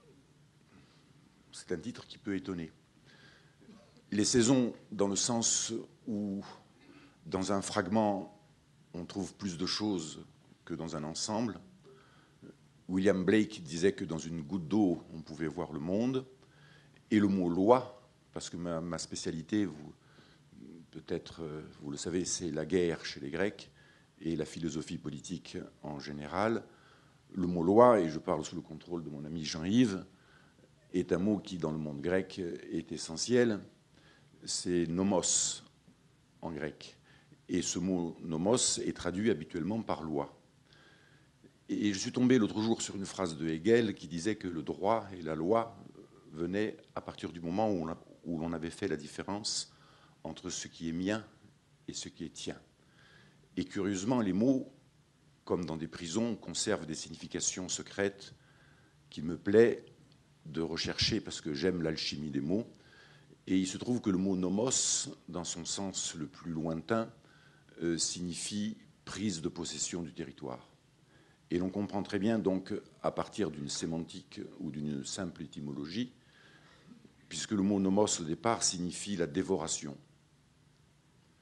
c'est un titre qui peut étonner. Les saisons, dans le sens où, dans un fragment, on trouve plus de choses que dans un ensemble. William Blake disait que dans une goutte d'eau, on pouvait voir le monde. Et le mot loi, parce que ma, ma spécialité, vous, peut-être vous le savez, c'est la guerre chez les Grecs et la philosophie politique en général. Le mot loi, et je parle sous le contrôle de mon ami Jean-Yves, est un mot qui, dans le monde grec, est essentiel. C'est nomos en grec. Et ce mot nomos est traduit habituellement par loi. Et je suis tombé l'autre jour sur une phrase de Hegel qui disait que le droit et la loi venaient à partir du moment où, on a, où l'on avait fait la différence entre ce qui est mien et ce qui est tien. Et curieusement, les mots, comme dans des prisons, conservent des significations secrètes qu'il me plaît de rechercher parce que j'aime l'alchimie des mots. Et il se trouve que le mot nomos, dans son sens le plus lointain, euh, signifie prise de possession du territoire. Et l'on comprend très bien, donc, à partir d'une sémantique ou d'une simple étymologie, puisque le mot nomos, au départ, signifie la dévoration, la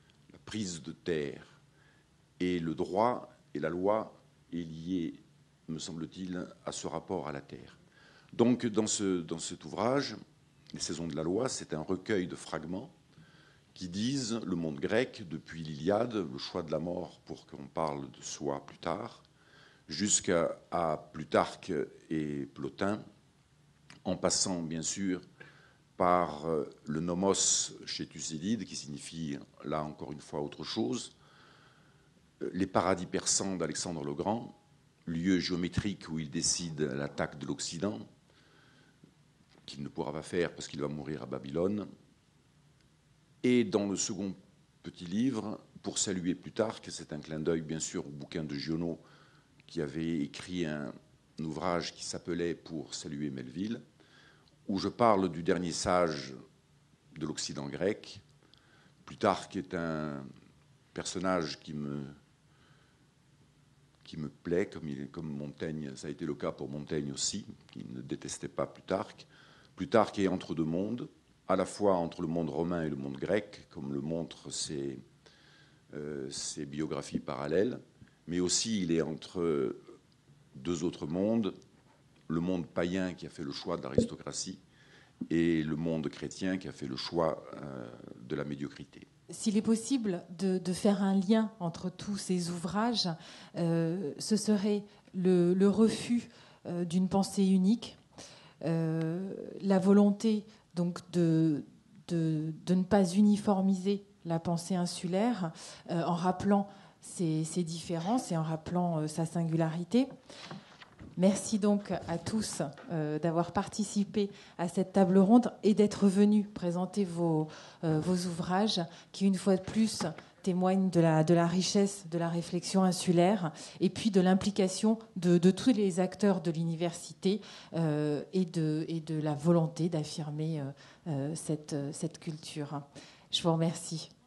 prise de terre. Et le droit et la loi est lié, me semble-t-il, à ce rapport à la terre. Donc, dans, ce, dans cet ouvrage, Les saisons de la loi, c'est un recueil de fragments qui disent le monde grec, depuis l'Iliade, le choix de la mort pour qu'on parle de soi plus tard, jusqu'à à Plutarque et Plotin, en passant bien sûr par le nomos chez Thucydide, qui signifie là encore une fois autre chose, les paradis persans d'Alexandre le Grand, lieu géométrique où il décide l'attaque de l'Occident, qu'il ne pourra pas faire parce qu'il va mourir à Babylone. Et dans le second petit livre, pour saluer Plutarque, c'est un clin d'œil bien sûr au bouquin de Giono qui avait écrit un, un ouvrage qui s'appelait Pour saluer Melville, où je parle du dernier sage de l'Occident grec. Plutarque est un personnage qui me, qui me plaît, comme, il, comme Montaigne, ça a été le cas pour Montaigne aussi, qui ne détestait pas Plutarque. Plutarque est entre deux mondes, à la fois entre le monde romain et le monde grec, comme le montrent ses, euh, ses biographies parallèles, mais aussi il est entre deux autres mondes, le monde païen qui a fait le choix de l'aristocratie et le monde chrétien qui a fait le choix euh, de la médiocrité. S'il est possible de, de faire un lien entre tous ces ouvrages, euh, ce serait le, le refus euh, d'une pensée unique, euh, la volonté donc de, de, de ne pas uniformiser la pensée insulaire euh, en rappelant ses, ses différences et en rappelant euh, sa singularité. Merci donc à tous euh, d'avoir participé à cette table ronde et d'être venus présenter vos, euh, vos ouvrages qui, une fois de plus, témoignent de la, de la richesse de la réflexion insulaire et puis de l'implication de, de tous les acteurs de l'université euh, et, de, et de la volonté d'affirmer euh, cette, cette culture. Je vous remercie.